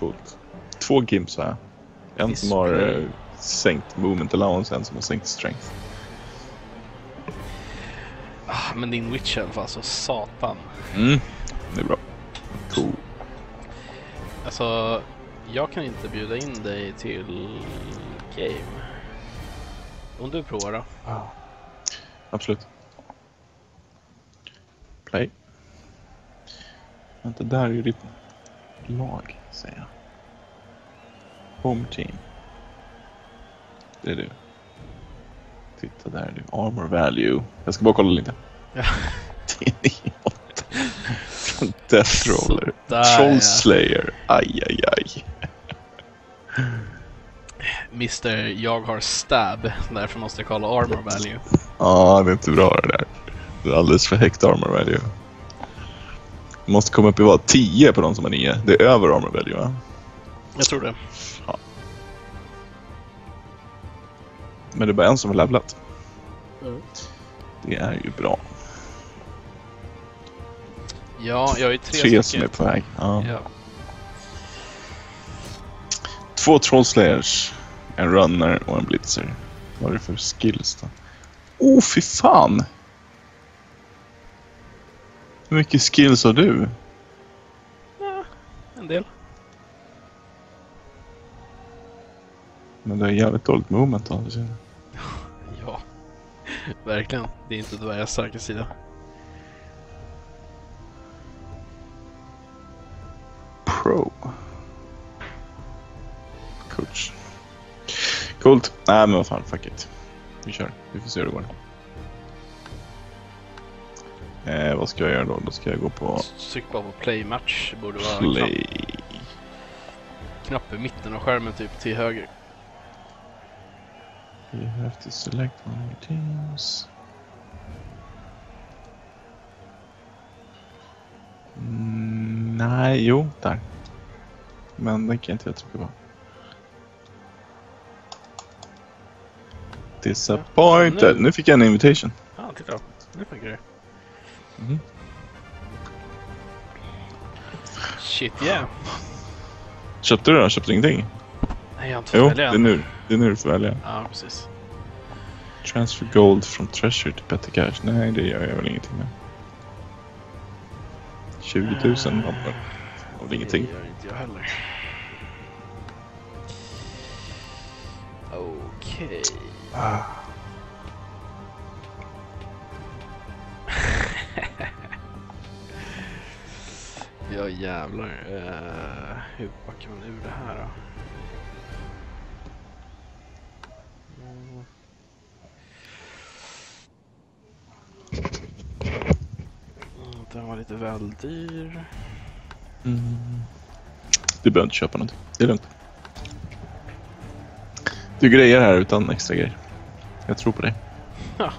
Coolt. 2 gimps har jag. En som har sänkt movement allowance, en som har sänkt strength. Men din witch i alla fall, så satan. Det är bra. Cool. Alltså, jag kan inte bjuda in dig till game. Om du provar då. Absolut. Play. Vänta, där är ju ditt lag, säger jag. Home team. Det är du. Titta, där är du. Armor value. Jag ska bara kolla lite. Ja. Från Death Roller. Sådär, Trollslayer. Aj, aj, aj. Mr. Jag har stab. Därför måste jag kolla armor value. Ja, det är inte bra det där. Det är alldeles för högt armor value. Det måste komma upp i 10 på de som har 9. Det är över armor value, va? Jag tror det. Ja. Men det är bara en som har levlat. Det är ju bra. Ja, jag är 3 3 som är på väg. Ja. 2 trollslayers, en runner och en blitzer. Vad är det för skills då? Fy fan! Hur mycket skills har du? Ja, en del. Men det är jävligt dåligt moment då. Ja, verkligen. Det är inte dvärgens starka sida. Pro. Coach. Coolt. Nej, men vad fan, fuck it. Vi kör. Vi får se hur det går. Vad ska jag göra då? Då ska jag gå på Tryck bara på play match. Det borde vara play. knapp i mitten av skärmen typ till höger. You have to select one of your teams. Nej, jo, där. Men den kan inte jag trycka på. Disappointed. Nu fick jag en invitation. Ja, titta. Nu funkar det. Shit, yeah. Köpte du då? Köpte du ingenting? Nej, jag har inte Jo, fått välja det är nu. Det är nu du får välja. Ja, precis. Transfer gold from treasure to petty cash. Nej, det gör jag väl ingenting med. 20 000 lampor. Av ingenting. Det gör inte jag heller. Okej. Ja, jävlar. Hur backar man ur det här då? Den var lite väl dyr. Du behöver inte köpa någonting. Det är lugnt. Du grejer här utan extra grejer. Jag tror på dig. Ja.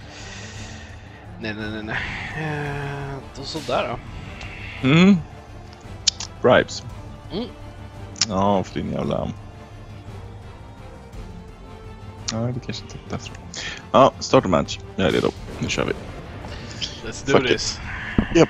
Nej. Då sådär då. Bribes. Ja, för din jävla... Ja, det kanske inte är bättre. Ja, start a match. Jag är redo. Nu kör vi. Let's do this. Japp.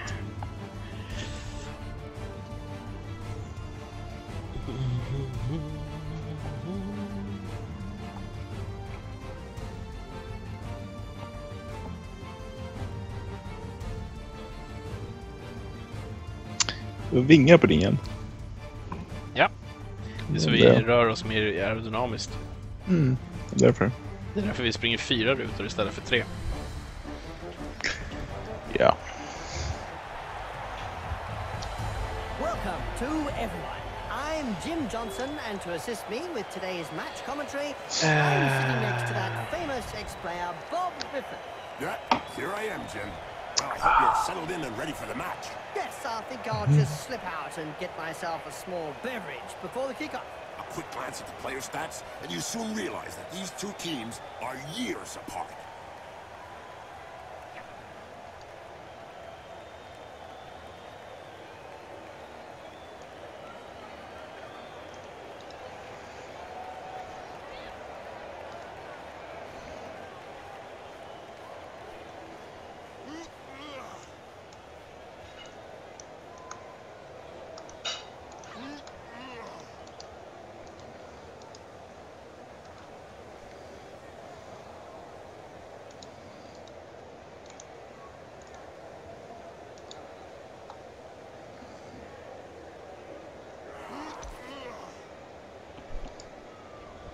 Vingar på ringen. Ja. Det är så vi rör oss mer aerodynamiskt. Därför. Det är därför vi springer 4 rutor istället för 3. Ja. Welcome to everyone. I'm Jim Johnson, and to assist me with today's match commentary, I'm sitting next to that famous ex-player, Bob Biffin. Yeah, here I am, Jim. Well, I hope you're settled in and ready for the match. Yes, I think I'll just slip out and get myself a small beverage before the kickoff. A quick glance at the player stats, and you soon realize that these two teams are years apart.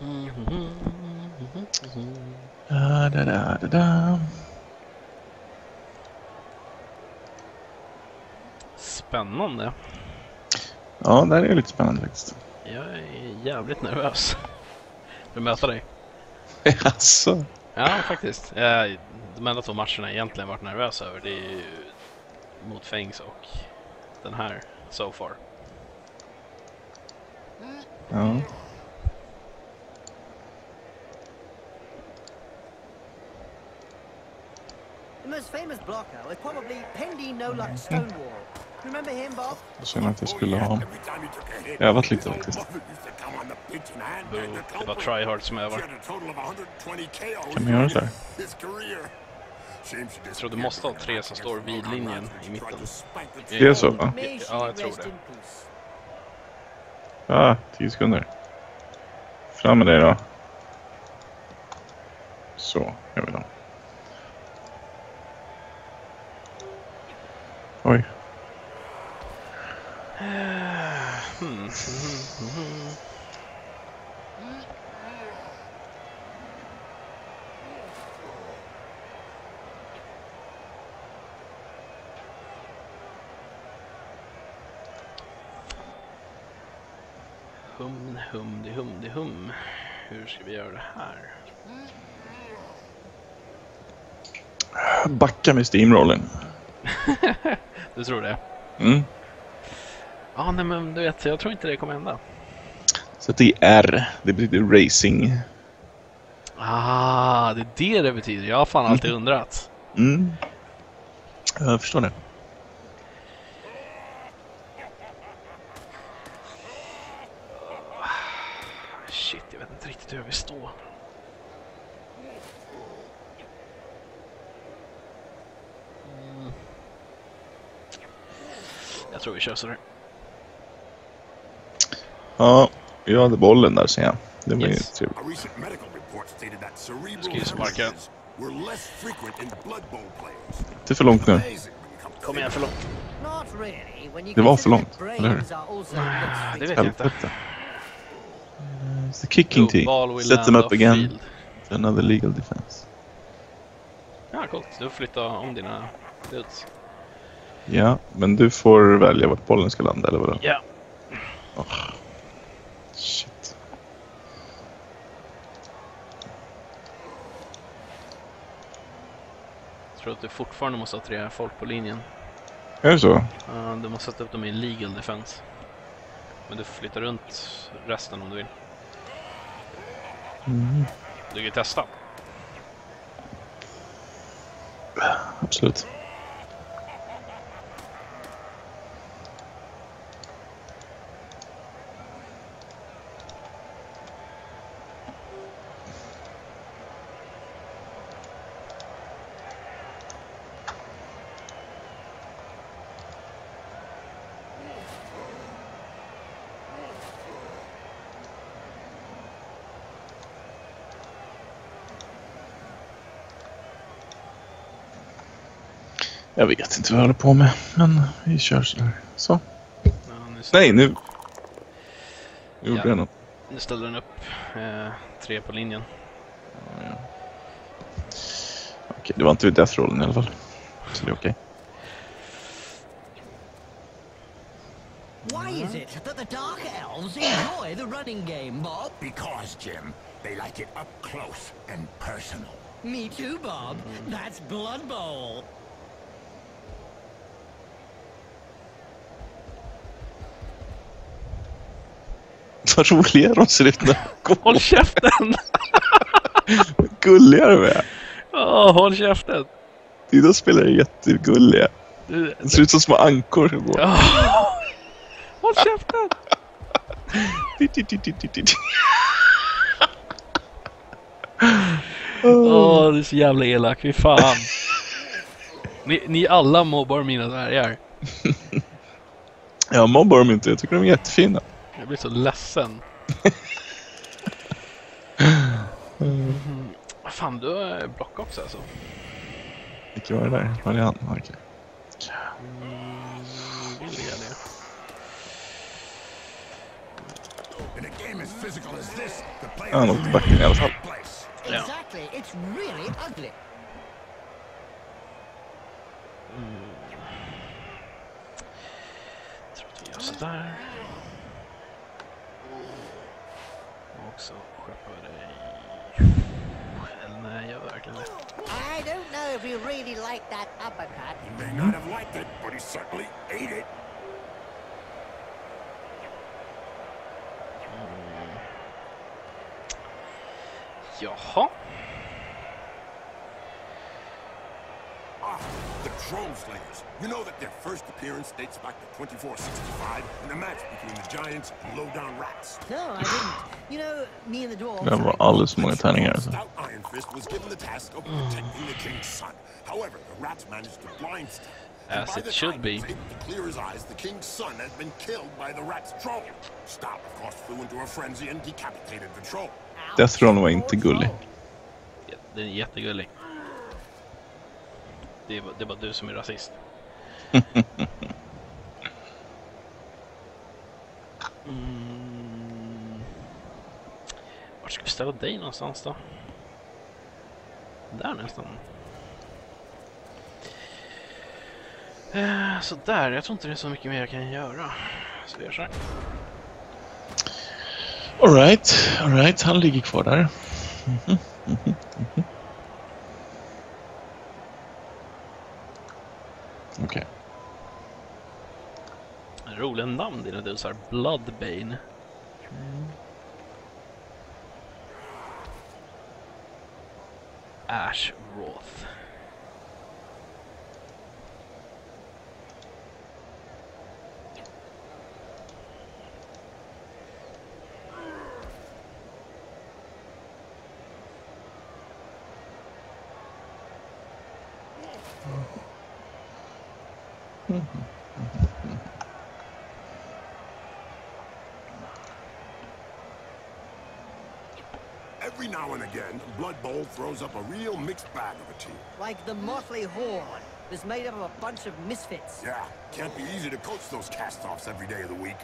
Da. Spännande. Ja, det här är lite spännande faktiskt. Jag är jävligt nervös för att möta dig. Alltså. Ja, faktiskt. De enda 2 matcherna jag egentligen varit nervös över, det är ju mot Fangs och den här so far. Ja. The most famous blocker was probably Pendy No-Luck Stonewall. Remember him, Bob? Jag känner att jag skulle ha Every time he took a hit, övat lite faktiskt. Mother used to come on the pitch and hand bang the Det var culprit. tryhard som She övar. had a total of 120 KOs Kan man göra så här? his career. Jag tror du måste ha 3 som står vid linjen i mitten. Det är så, va? May she Ja, jag tror rest det. in peace. Ja, 10 sekunder. Fram med dig då. Så, gör vi då. Oj. Hum. Hur ska vi göra det här? Backa med steamrollen. Du tror det? Mm. Ja, nej men du vet, jag tror inte det kommer hända. Så det är R. Det betyder racing. Ah, det är det betyder. Jag har fan alltid undrat. Mm. Jag förstår det. Shit, jag vet inte riktigt hur jag vill stå. Jag tror vi kör så där. Ja, jag hade bollen där sen. Det var ju Yes. trevligt. A recent medical report stated that cerebral Ska ju sparka. hemorrhages were less frequent in Blood Bowl players. Det är för långt nu. Amazing when you come to Kom igen, för långt. Not really. When you Det var för consider långt, that eller hur? brains are also Det less vet jag inte. Helvete. It's the kicking Ball team. will Set them land up off again. field. To another legal defense. Ja, coolt. Du får flytta om dina dudes. Ja, men du får välja vart bollen ska landa, eller vadå? Ja. Shit. Jag tror att du fortfarande måste ha 3 folk på linjen. Är det så? Du måste sätta upp dem i legal defense. Men du får flytta runt resten om du vill. Du kan ju testa. Absolut. Jag vet inte vad jag håller på med, men vi kör så där. Så. Ja, Nej, nu gjorde Ja. jag något. Nu ställer den upp 3 på linjen. Ja. Okej, det var inte vid death-rollen i alla fall. Så det är okej. Why is it that the Dark Elves enjoy the running game, Bob? Because, Jim, they like it up close and personal. Me too, Bob. That's Blood Bowl. Vad roliga de ser ut nu. Håll käften! Gulliga de är. Håll käften! De spelar jättegulliga. Du, De ser ut som små ankor som går. håll käften! Det är så jävla elak, fy fan. Ni alla mobbar mina dvärgar. Jag mobbar dem inte, jag tycker de är jättefina. Jag blir så ledsen. Fan, du har block också alltså. Vilka var det där? Marianne? Okej. Vill jag det? In a game as physical as this, the players Han åkte backen i alla fall. place. Exactly. It's really ugly. Jag tror att vi gör sådär. Och så skeppar dig. Eller nej, jag verkligen det. I don't know if he really liked that uppercut. He may not have liked it, but he certainly ate it. Jaha. The Troll Slayers. You know that their first appearance dates back to 2465 in the match between the Giants and Lowdown Rats. No, I didn't. You know, me and the dwarves... Det var alldeles för många tärningar alltså. Stout Iron Fist was given the task of protecting the King's son. However, the Rats managed to blindside. And As by it the should time be. he was able to clear his eyes, the King's son had been killed by the Rats' troll. Stout, of course, flew into a frenzy and decapitated the troll. Deathron var inte gullig. Den är jättegullig. Det är bara du som är rasist. Var ska vi ställa dig någonstans då? Där nästan. Så där, jag tror inte det är så mycket mer jag kan göra. Så vi gör så här. All right, han ligger kvar där. Okej. Roliga namn dina dusar. Bloodbane. Ashroth. Every now and again, Blood Bowl throws up a real mixed bag of a team. Like the Motley Horde is made up of a bunch of misfits. Yeah, can't be easy to coach those cast-offs every day of the week.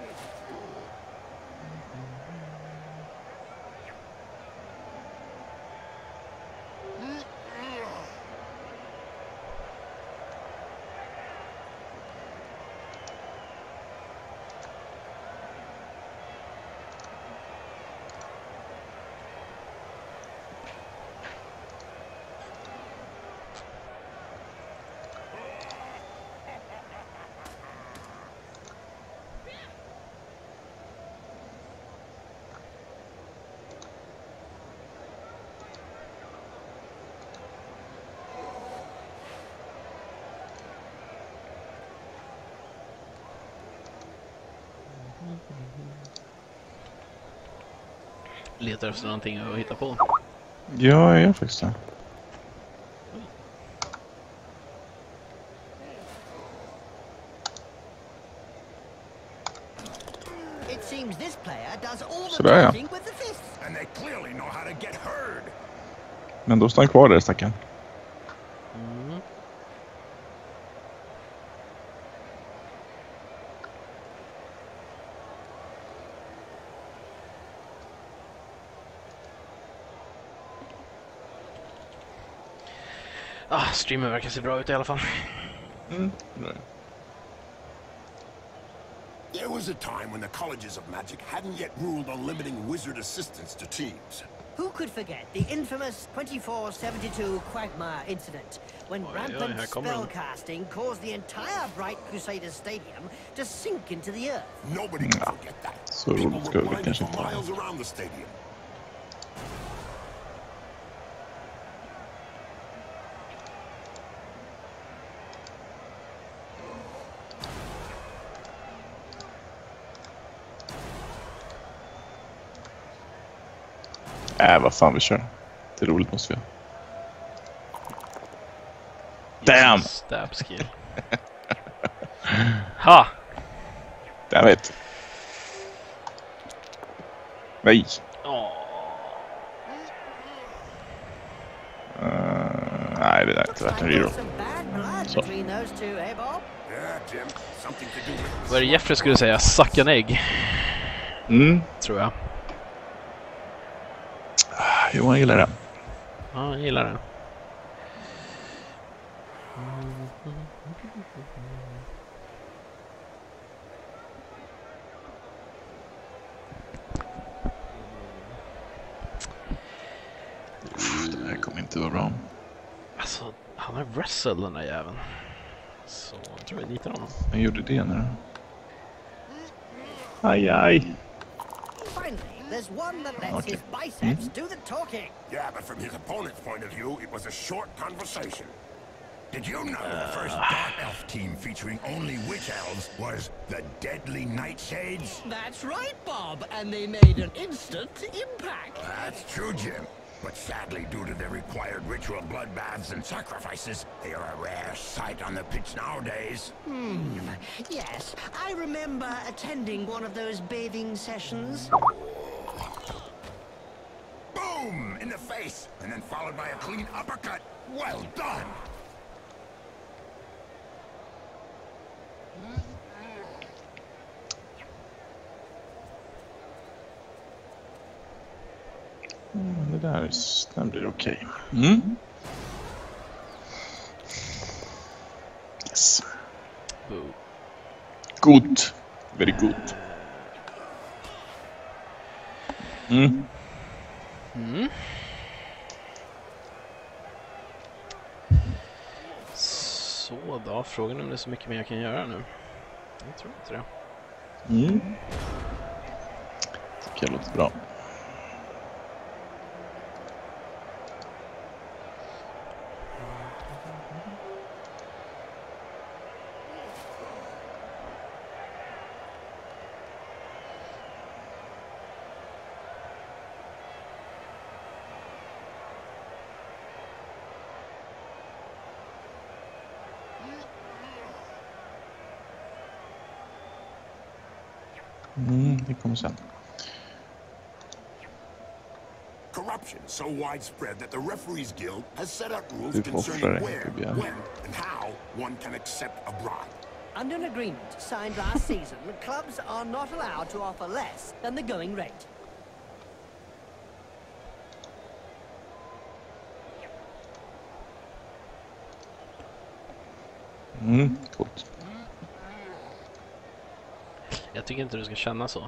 Letar efter någonting att hitta på. Ja, jag är faktiskt det. It seems this player does all the Sådär, ja. talking with the fists. And they clearly know how to get heard. Men då står han kvar där, stackaren. Streamen verkar se bra ut i alla fall. There was a time when the colleges of magic hadn't yet ruled on limiting wizard assistance to teams. Who could forget the infamous 2472 Quagmire incident when rampant här kommer de. spellcasting caused the entire Bright Crusaders Stadium to sink into the earth? Nobody can forget that. Så People roligt ska were det blinded kanske for inte vara. miles around the stadium. Vad fan vi kör. Det är roligt måste vi ha. Damn! Stab skill. Ha! Damn it. Nej. Nej, det där är inte värt en reroll. Some bad blood Så. between those two, eh, Bob? Yeah, Jim, something to do with Vad är det Jeffrey skulle säga? Suck an egg. Tror jag. Jo, jag gillar det. Ja, jag gillar det. Det här kommer inte vara bra. Alltså, han har wrestled den där jäveln. Så jag tror jag litar honom. Jag gjorde det nu. Aj, aj. Finally, there's one that lets Okay. his biceps do the talking. Yeah, but from his opponent's point of view, it was a short conversation. Did you know the first Dark Elf team featuring only witch elves was the Deadly Nightshades? That's right, Bob, and they made an instant impact. That's true, Jim. But sadly, due to the required ritual bloodbaths and sacrifices, they are a rare sight on the pitch nowadays. Yes, I remember attending one of those bathing sessions. Boom! In the face! And then followed by a clean uppercut. Well done! Det där blir okej. Yes. Boo. Good. Very good. Så då, frågan är om det är så mycket mer jag kan göra nu. Jag tror inte det. Tycker jag låter bra. Det kommer sen. Corruption so widespread that the Referees Guild has set up rules Du får offra concerning dig, where, Tobias. when, and how one can accept a bribe. Under an agreement signed last season, clubs are not allowed to offer less than the going rate. Coolt. Jag tycker inte du ska känna så.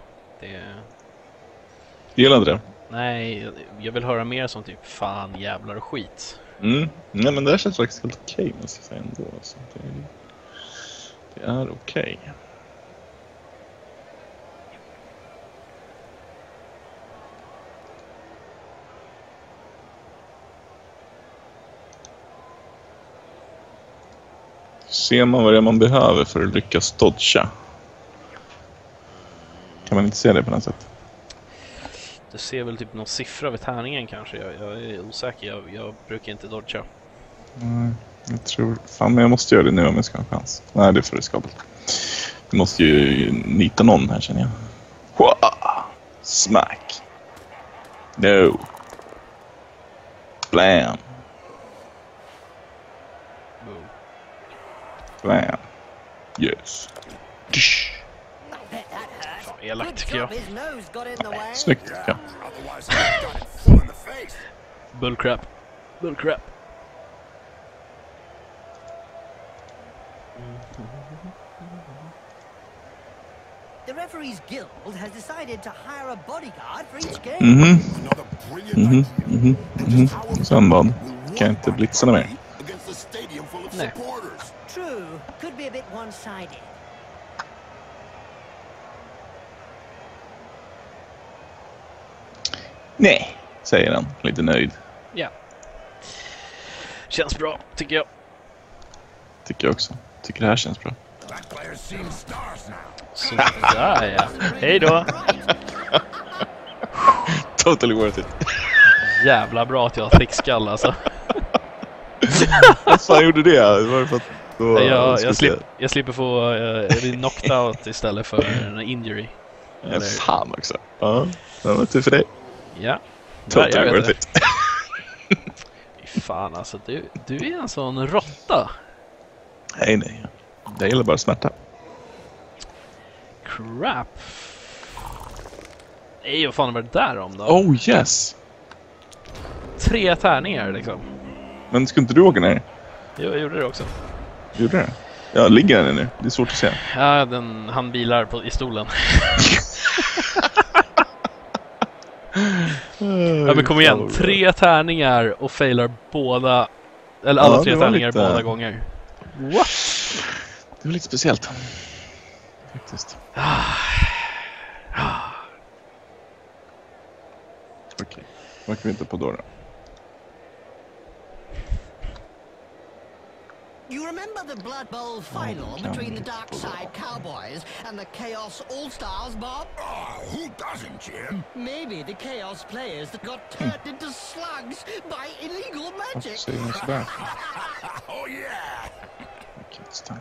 Gillar inte det? Nej, jag vill höra mer som typ fan, jävlar och skit. Nej, men det här känns faktiskt helt okej, måste jag säga ändå. Alltså, det är okej. Ser man vad det är man behöver för att lyckas dodga? Kan man inte se det på något sätt? Du ser väl typ någon siffra vid tärningen kanske. Jag är osäker, jag brukar inte dodga. Jag tror... Fan, men jag måste göra det nu om jag ska ha en chans. Nej, det är för riskabelt. Jag måste ju nita någon här, känner jag. Hua! Smack! No! Blam! Boo. Blam! Yes! Dish. I bet that hurt. Fan, elakt Good tycker jag. job his nose got in the way. Snyggt, tycker jag. Otherwise, I got it full in the face. Bullcrap. Bullcrap. The Referees Guild has decided to hire a bodyguard for each game. Another brilliant idea. And just how Sen vad? will Kan jag one inte blitza mer? against a stadium full of Nej. supporters? True, could be a bit one-sided. Nej, säger han. Lite nöjd. Ja. Känns bra, tycker jag. Tycker jag också. Tycker det här känns bra. Black players seem stars now. Så där ja. Hej då. Totally worth it. Jävla bra att jag har thickskall alltså. Vad fan gjorde det? Var det för att Jag slipper få knocked out istället för en injury. Ja, fan också. Ja, det var tur för dig. Ja. Totally jag worth vet it. Fy fan alltså, du är en sån råtta. Nej. Det gäller bara smärta. Crap. Nej, vad fan var det där om då? Oh yes! 3 tärningar liksom. Men skulle inte du åka ner? Jag gjorde det också. Gjorde det? Ja, ligger den nu? Det är svårt att se. Ja, han bilar i stolen. Ja, men kom igen. 3 tärningar och failar båda. Eller alla 3 tärningar båda gånger. What? Det var lite speciellt. Faktiskt. Okej. Vad kan vi inte på då? You remember the Blood Bowl final between the Dark Side Cowboys and the Chaos All-Stars, Bob? Oh, who doesn't, Jim? Maybe the Chaos players that got turned into slugs by illegal Varför magic. säger man sådär? Oh, yeah. Okej, stanna.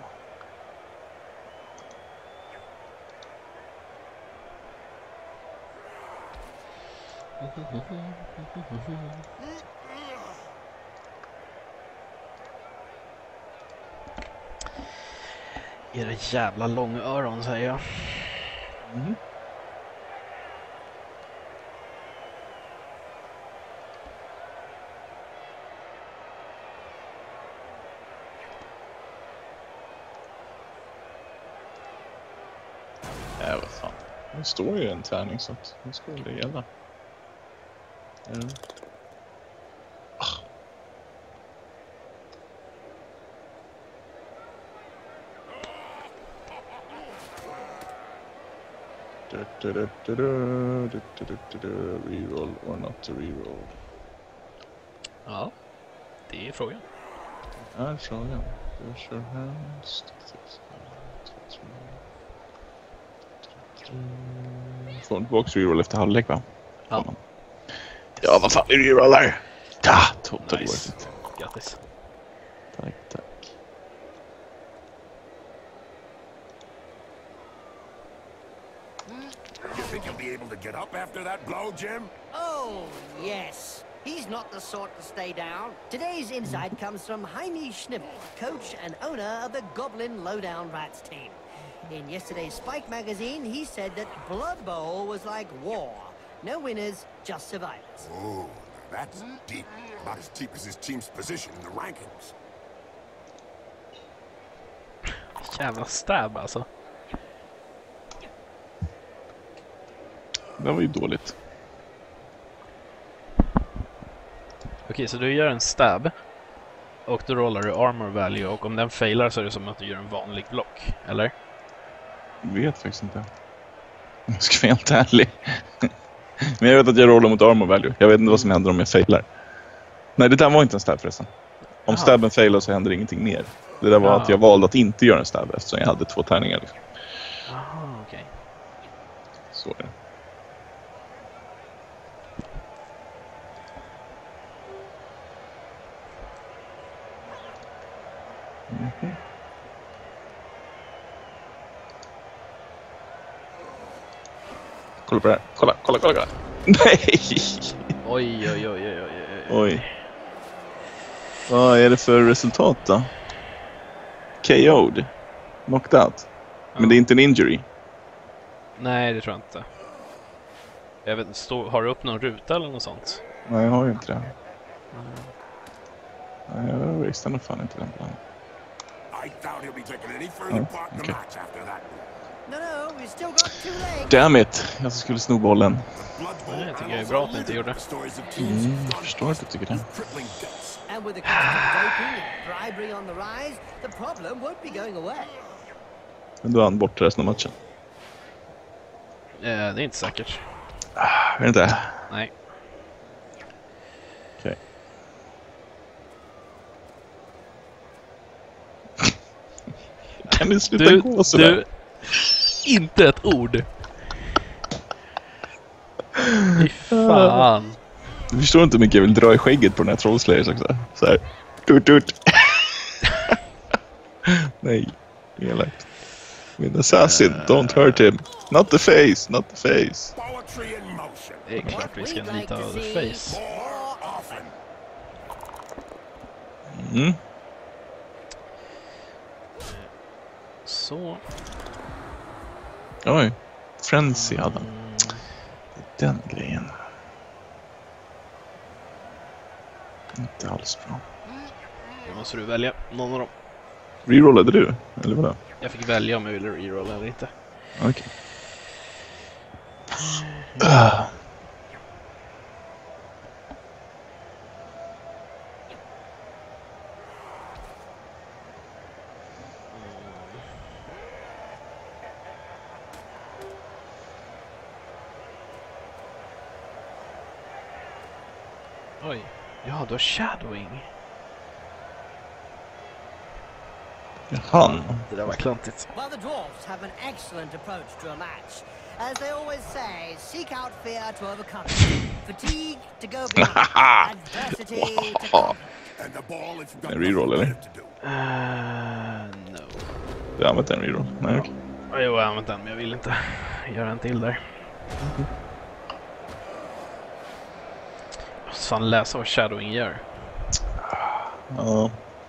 Era jävla långöron, säger jag. Mm. Ja, vad fan. Det står ju en tärning så att nu ska det gälla. Reroll or not to reroll. Ja, det är frågan. Här frågan. There's your hands. Får en box reroll efter halvlek, va? Ja. Ja, vad fan är rerollar? Ja, total Nice. worth it. Grattis. Tack, tack. You think you'll be able to get up after that blow, Jim? Oh, yes. He's not the sort to stay down. Today's insight comes from Jaime Schnibel, coach and owner of the Goblin Lowdown Rats team. In yesterday's Spike magazine, he said that Blood Bowl was like war. No winners, just survivors. Oh, that's deep. About as deep as his team's position in the rankings. Jävla stab alltså. Det var ju dåligt. Okej, så du gör en stab. Och då rollar du armor value. Och om den failar så är det som att du gör en vanlig block. Eller? Jag vet faktiskt inte. Jag ska vara helt ärlig. Men jag vet att jag rollar mot armor value. Jag vet inte vad som händer om jag failar. Nej, det där var inte en stab förresten. Om stabben failar så händer ingenting mer. Det där var att jag valde att inte göra en stab eftersom jag hade 2 tärningar. Liksom. Jaha, okej. Så är det. Kolla på det här. Kolla. Nej! Oj. Oj. Vad är det för resultat då? KO'd. Knocked out. Men det är inte en injury. Nej, det tror jag inte. Jag vet inte, har du upp någon ruta eller något sånt? Nej, jag har ju inte det. Nej, jag visste nog fan inte den planen. I doubt he'll be taking any further part in the match after that. No, we've still got 2 legs. Damn it! Jag skulle sno bollen. Blood Bowl Nej, jag tycker det är bra att ni inte gjorde. stories of teams who've Jag gone förstår att du tycker det. crippling deaths. And with the cost of doping and bribery on the rise, the problem won't be going away. Men då är han borta resten av matchen. Det är inte säkert. Är det inte? Nej. Okej. Kan ni sluta gå sådär? Inte ett ord. Fy fan. Du förstår inte hur mycket jag vill dra i skägget på den här Trollslayers också. Så här. Tut. Nej. Elakt. Min assassin, don't hurt him. Not the face. Poetry in motion. Det är klart vi ska nita över face. More often. Mm. Så. Oj. Frenzy hade han. den grejen. Inte alls bra. Då måste du välja någon av dem. Rerollade du? Eller vadå? Jag fick välja om jag ville rerolla eller inte. Okej. Oj. Ja, du har shadowing. Han. Det där var klantigt. Well, the dwarfs have an excellent approach to a match. As they always say, seek out fear to overcome it. Fatigue to go beyond. Adversity to conquer. And the ball if you've got En reroll, nothing eller? better to do. No. Du har använt en reroll? Nej, okej. Jo, jag har använt den, men jag vill inte göra en till där. Så han läser vad shadowing gör. Ja.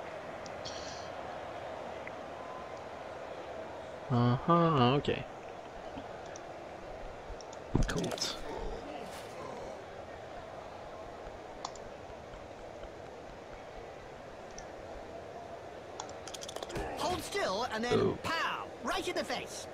Aha, okej. Coolt. Hold still and then Oh. pow! Right in the face.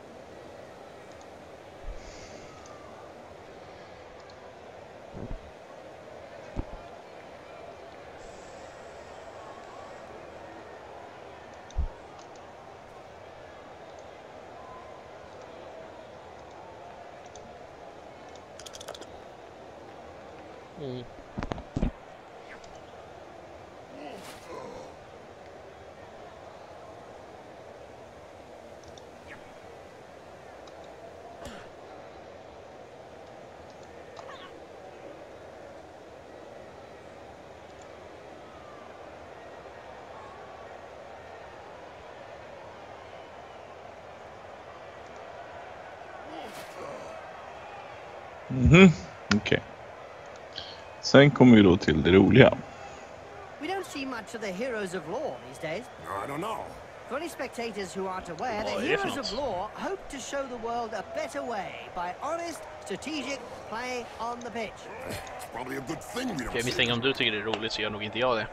Mhm. Okej. Sen kommer vi då till det roliga. We don't see much of the heroes of law these days. I don't know. For any spectators who aren't aware, Oh, the if heroes not. of law hope to show the world a better way by honest, strategic play on the pitch. It's probably a good thing we don't Jag see misstänker om du tycker det är roligt så gör nog inte jag det.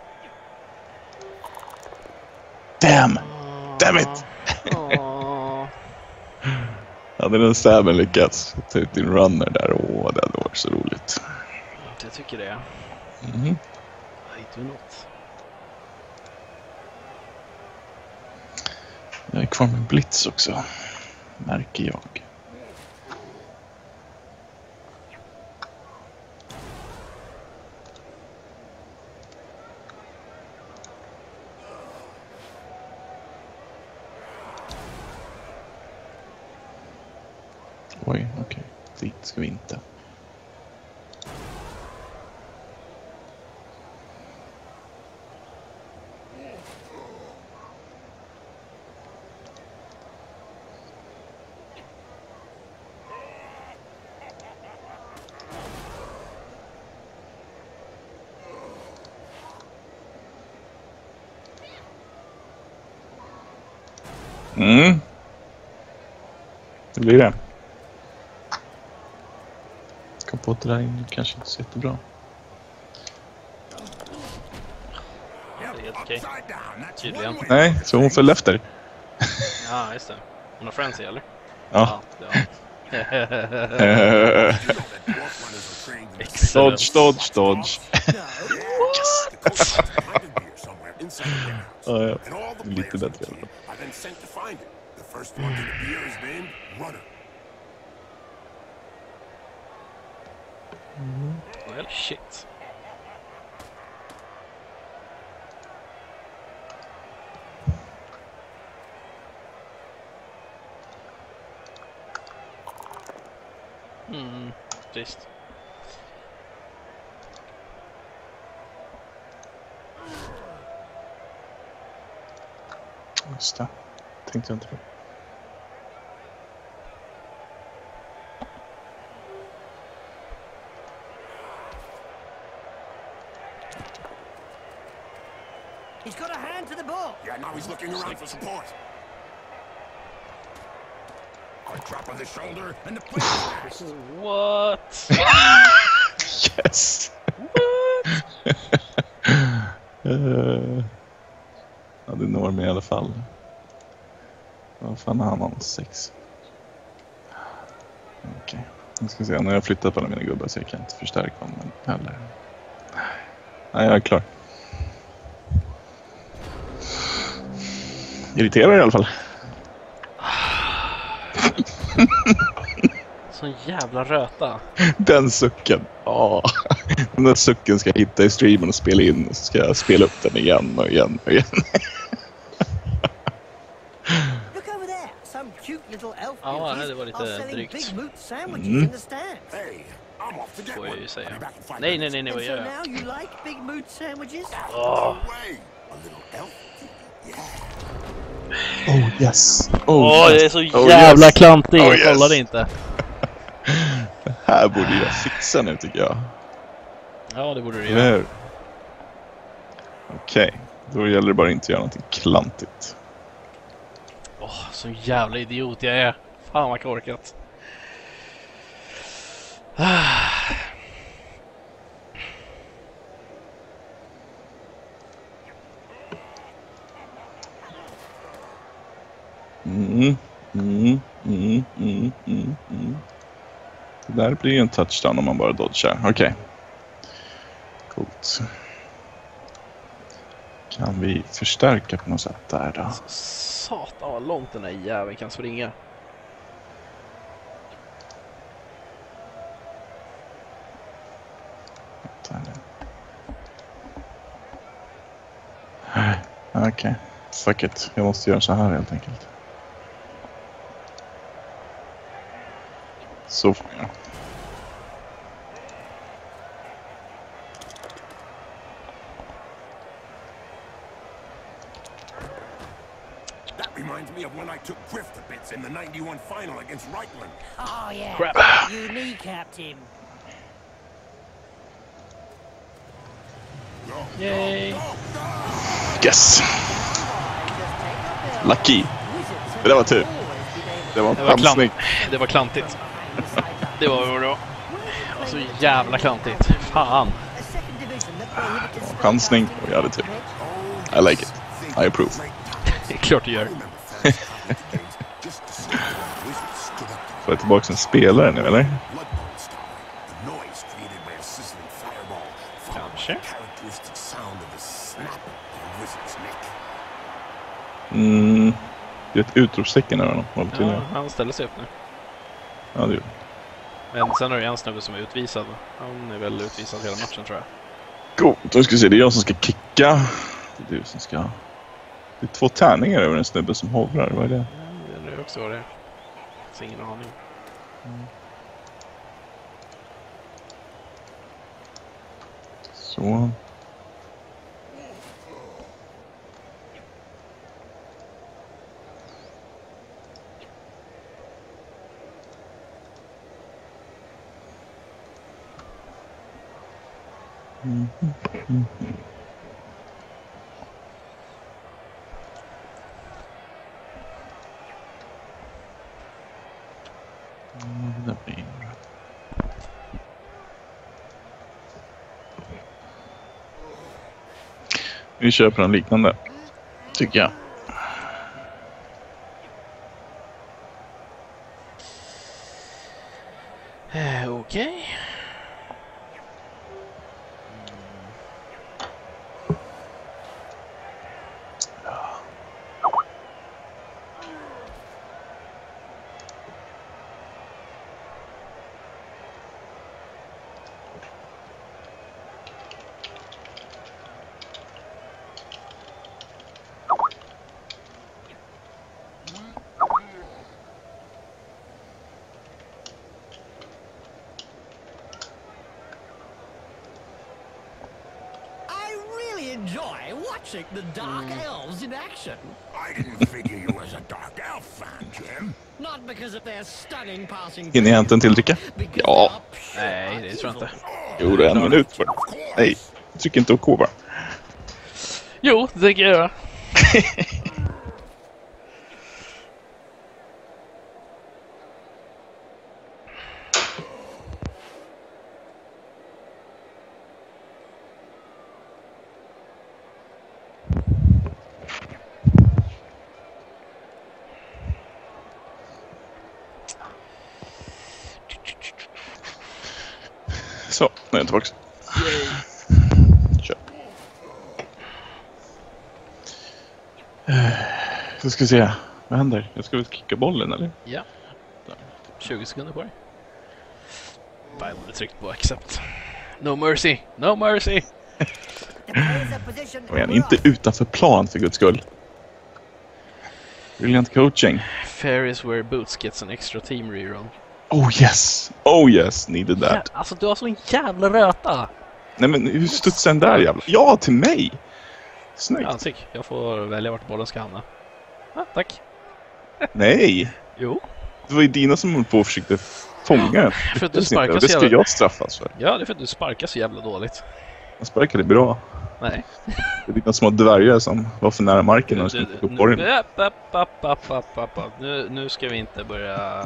Damn! Damn it! Hade den stäven lyckats ta ut din runner där? Åh, det hade varit så roligt. Jag tycker det. Mhm. I do not. Jag är kvar med blitz också, märker jag. Oj, okej. Dit ska vi inte. Mm. Det blir det. Kapot där inne kanske inte så jättebra. Det är helt okej. Upside down. That's Tydligen. one way. Nej, så hon föll efter. Ja, just det. Hon har frenzy, eller? Ja. det har hon. You know that dwarf runners are trained in the Excellent. Dodge, dodge, dodge. No. The coach has hidden here somewhere inside the warehouse. Ja, ja. And all the Lite players on bättre. the team are then sent to find it. The first one to the beer is named Runner. Well, shit. Trist. Just det. Tänkte jag inte på. He's got a hand to the ball. Yeah, now he's looking around for support. A drop of the shoulder, and the play is fast. What? Yes! Ja, det når mig i alla fall. Vad fan har han 6? Okej. Nu ska vi se, nu har jag flyttat på alla mina gubbar så jag kan inte förstärka dem heller. Nej, jag är klar. Irriterar i alla fall. Sån jävla röta. Den sucken. Ja. Den där sucken ska jag hitta i streamen och spela in. Och så ska jag spela upp den igen och igen och igen. Look over there. Some cute little elf Ja, beauties det var lite are selling drygt. big moot sandwiches in the stands. Hey, I'm off to get Får jag ju one. säga. I'll be back in 5 Nej, minutes. nej, nej, And vad so gör jag? now you like big moot sandwiches? No way. A little elf. Oh yes. Åh, det är så Oh, jävla yes. klantigt. Oh, Jag yes. kollade inte. Det här borde jag fixa nu tycker jag. Ja, det borde du Eller göra. hur? Okej, då gäller det bara inte att göra någonting klantigt. Åh, så jävla idiot jag är. Fan vad korkat. Det där blir ju en touchdown om man bara dodgar. Okej. Coolt. Kan vi förstärka på något sätt där då? Satan vad långt den här jäveln kan springa. Okej. Fuck it. Jag måste göra så här helt enkelt. Så får jag. That reminds me of when I took Griff to bits in the 91 final against Reichland. Oh, yeah. Crap. You kneecapped him. Go, Yay. go, go! Yes! Lucky! Det där var tur. Det var en chansning. Det var klantigt. Det var vad det var. Så jävla klantigt. Fan. Chansning och jag hade tur. I like it. I approve. Det är klart du gör. Får jag tillbaka en spelare nu eller? Kanske. Det är ett utropstecken över honom. Vad betyder Ja, det? han ställer sig upp nu. Ja, det gör det. Men sen är det en snubbe som är utvisad. Han är väl utvisad hela matchen tror jag. Cool. Då ska vi se, det är jag som ska kicka. Det är du som ska... Det är 2 tärningar över en snubbe som hovrar. Vad är det? Ja, det är också vad det är. Så ingen aning. Så. Det blir... Vi köper en liknande, tycker jag. Okej. I really enjoy watching the Dark Elves in action. I didn't figure you as a Dark Elf fan, Jim. Not because of their stunning passing. Hinner jag hämta en till dricka? because Ja. they are Nej, pure det tror jag evil. inte. Jo, det är en minut för. Nej, tryck inte OK bara. Jo, det tänker jag göra. Nu är jag tillbaka. Kör. Då ska vi se. Vad händer? Jag ska väl kicka bollen, eller? Ja. 20 sekunder på dig. Bara tryckt på accept. No mercy! No mercy! The players are positioned. Kom igen, inte utanför plan för guds skull. Brilliant coaching. Fair is where Boots gets an extra team reroll. Oh yes, needed that. Ja, alltså du har sån jävla röta! Nej men hur studsar den där jävla? Ja, till mig! Snyggt. Ja, tyck. Jag får välja vart bollen ska hamna. Ja, tack. Nej, Jo. det var ju dina som höll på och försökte fånga. För att du Det sparkar ska så jävla... jag straffas för. Ja, det är för att du sparkar så jävla dåligt. Jag sparkade bra. Nej. Det är dina små dvärgar som var för nära marken och skulle upp på den. Nu ska vi inte börja...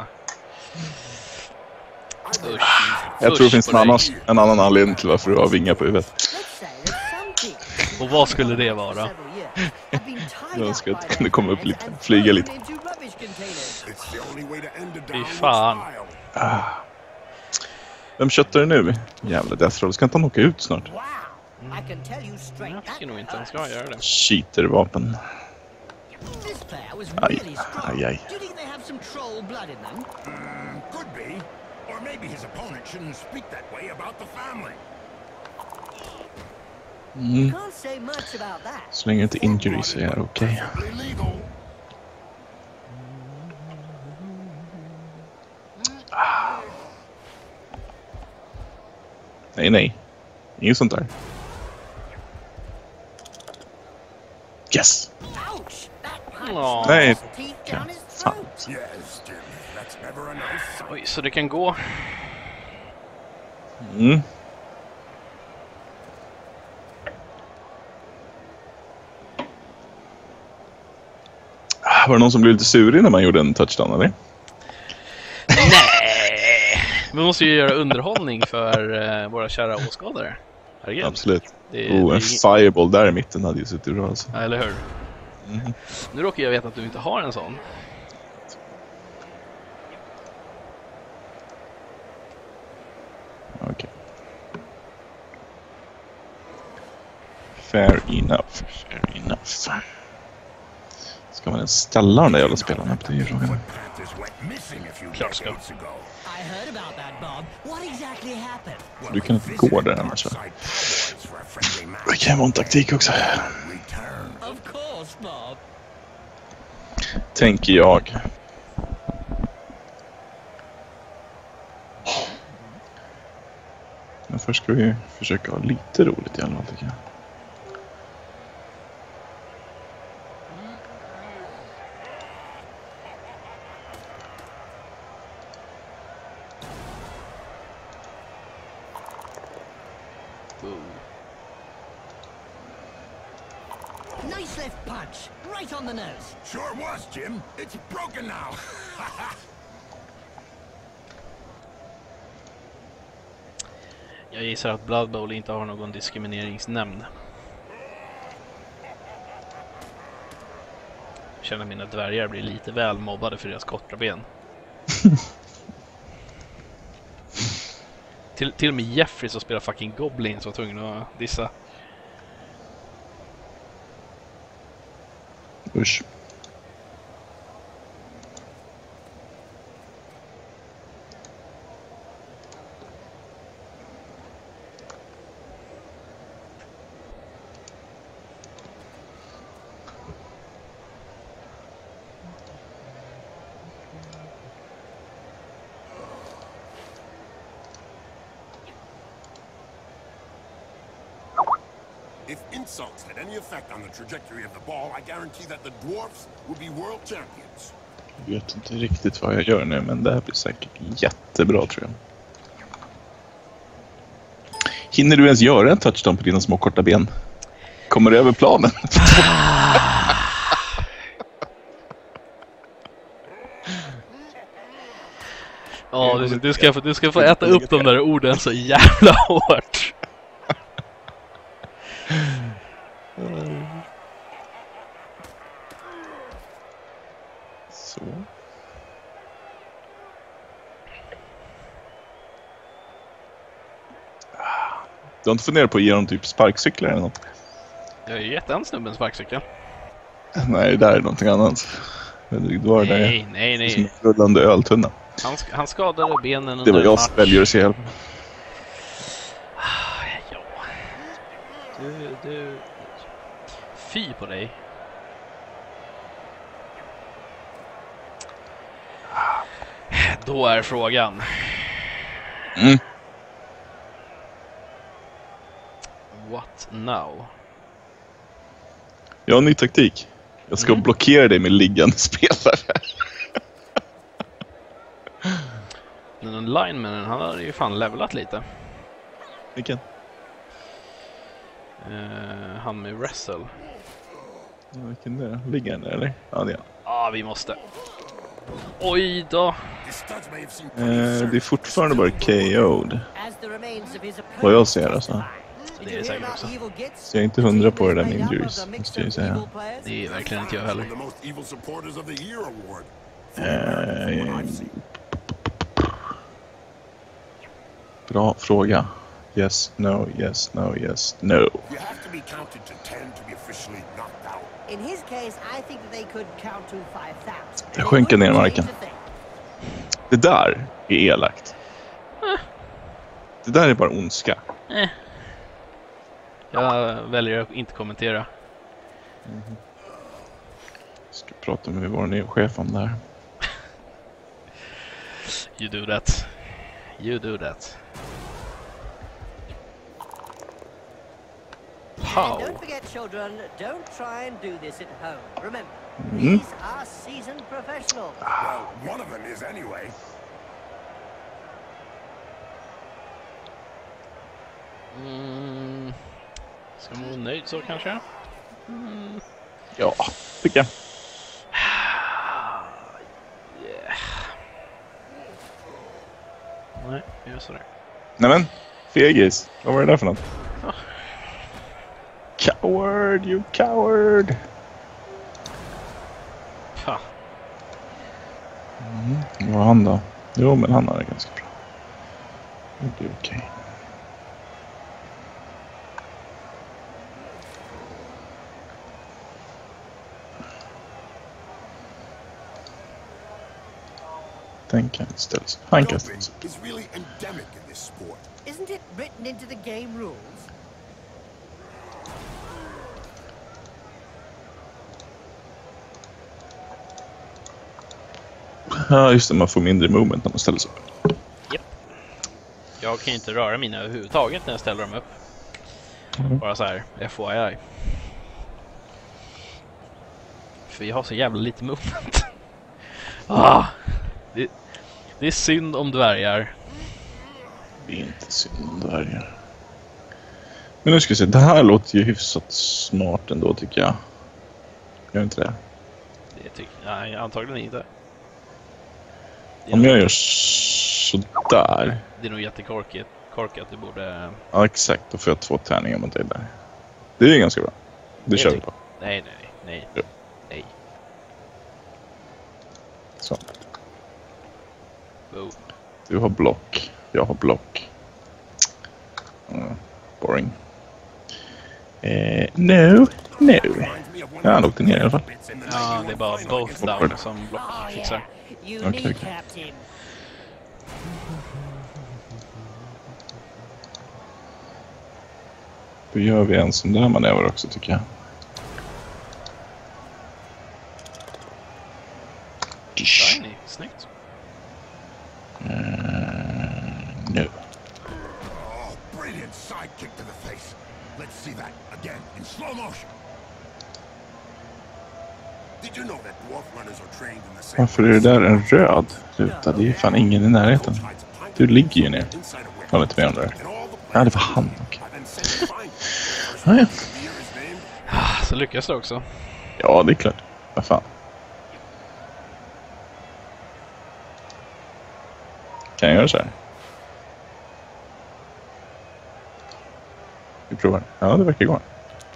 Jag tror det finns en annan anledning till varför du har vingar på huvudet. Let's say there's something. Och vad skulle det vara? Several years. I've been tied Jag up önskar att by det kunde the komma upp Indians lite, and flyga thrown lite. into rubbish containers. It's the only way to end a Fy downward fan. spiral. Vem köttar det nu? Jävla Deathroll, ska inte han åka ut snart? Wow. I can tell you straight. Jag tycker that nog inte han ska hurts. göra det. Cheatervapen. This player was Aj, really strong. aj, aj. Do you think they have some troll blood in them? Could be. Or maybe his opponent shouldn't speak that way about the family. You can't say much about that. Så länge inte injury så är det okej. Perfectly legal. Nej. Inget sånt där. Yes! Ouch! That punch Aw. Nej. sliced teeth down his Fan. throat. Yes, Jim. That's never a nice sight. Oj, så det kan gå. Mm. Var det någon som blev lite surig när man gjorde en touchdown, eller? Nej! Vi måste ju göra underhållning för våra kära åskådare. Herregud. Absolut. Det En är fireball där i mitten hade ju suttit bra alltså. ja, eller hur? Nu råkar jag veta att du inte har en sån. Okej. Fair enough. Ska man ens ställa de där jävla spelarna upp? Det är ju frågan. Panthers went missing a few Klart ska. decades ago. I heard about that, Bob. What exactly happened? Well, Du kan inte visited gå där annars, va? Northside Cowboys for a friendly match. Det kan vara en taktik också. Return. Of course, Bob. Tänker jag. Men först ska vi försöka ha lite roligt i alla fall, tycker jag. Nice left punch. Right on the nose. Sure was, Jim. It's broken now. Jag gissar att Blood Bowl inte har någon diskrimineringsnämnd. Jag känner att mina dvärgar blir lite väl mobbade för deras korta ben. till och med Jeffrey som spelar fucking Goblins var tvungen att dissa. Usch. If insults had any effect on the trajectory of the ball, I guarantee that the dwarfs would be world champions. Jag vet inte riktigt vad jag gör nu, men det här blir säkert jättebra, tror jag. Hinner du ens göra en touchdown på dina små korta ben? Kommer du över planen? Ja, du ska få äta upp de där orden så jävla hårt. Så. Du har inte funderat på att ge dem typ sparkcyklar eller något? Jag har ju gett en snubben sparkcykeln. Nej, det där är någonting annat. Det var det där Nej. som en rullande öltunna. Han skadade benen Det under var jag en som match. väljer att se hjälp. Ja. Du... Fy på dig. Då är frågan. Mm. What now? Jag har en ny taktik. Jag ska blockera dig med liggande spelare. Den linemanen, han hade ju fan levlat lite. Vilken? Han med wrestle. Ja, vilken är det? Ligger den där eller? Ja, det är Vi måste. Oj då. det är fortfarande bara KO'd. As the remains of his Vad jag opponent ser alltså. Det är det säkert också. Så jag är inte 100 på det där med injuries, måste jag ju säga. Det är verkligen inte jag heller. Bra fråga. Yes, no, yes, no, yes, no. You have to be counted to 10 to be officially knocked out. In his case, I think that they could count to 5,000. Jag sjunker ner i marken. Det där är elakt. Det där är bara ondska. Jag väljer att inte kommentera. Jag ska prata med vår nya chef om det här. You do that. You do that. And don't forget, children, don't try and do this at home. Remember, these are seasoned professionals. Well, one of them is anyway. Ska man vara nöjd så kanske? Ja, tycker jag. Nej, jag gör sådär. Nämen, fegis. Vad var det där för något? Coward, you coward. Fa. Vad var han då? Jo, men han har det ganska bra. Det blir okej. Den kan ställa sig. Han kan ställa sig. Doping is really endemic in this sport. Isn't it written into the game rules? Ja, just det. Man får mindre movement när man ställer sig upp. Japp. Jag kan inte röra mina överhuvudtaget när jag ställer dem upp. Bara så här, FYI. För vi har så jävla lite movement. Det är synd om dvärgar. Det är inte synd om dvärgar. Men nu ska vi se. Det här låter ju hyfsat smart ändå, tycker jag. Gör inte det? Nej, antagligen inte. Om jag gör sådär. Det är nog jättekorkat. Du borde... Ja, exakt. Då får jag 2 tärningar mot dig där. Det är ju ganska bra. Det kör vi på. Nej. Ja. Nej. Så. Oh. Du har block. Jag har block. Boring. No. Ja, han åkte ner i alla fall. Ja, det är bara both down som block fixar. You Okay. kneecapped him. Då gör vi en sån där manöver också, tycker jag. Shiny, snyggt. No. Oh, brilliant sidekick to the face. Let's see that again in slow motion. Did you know that dwarf runners are trained in the same Varför är det där en röd ruta? Det är fan ingen i närheten. Du ligger ju ner. Jag vet inte mer om det där. Ja, det var han. Okej. Ja. Så lyckas det också. Ja, det är klart. Vad fan. Kan jag göra så här? Vi provar. Ja, det verkar gå.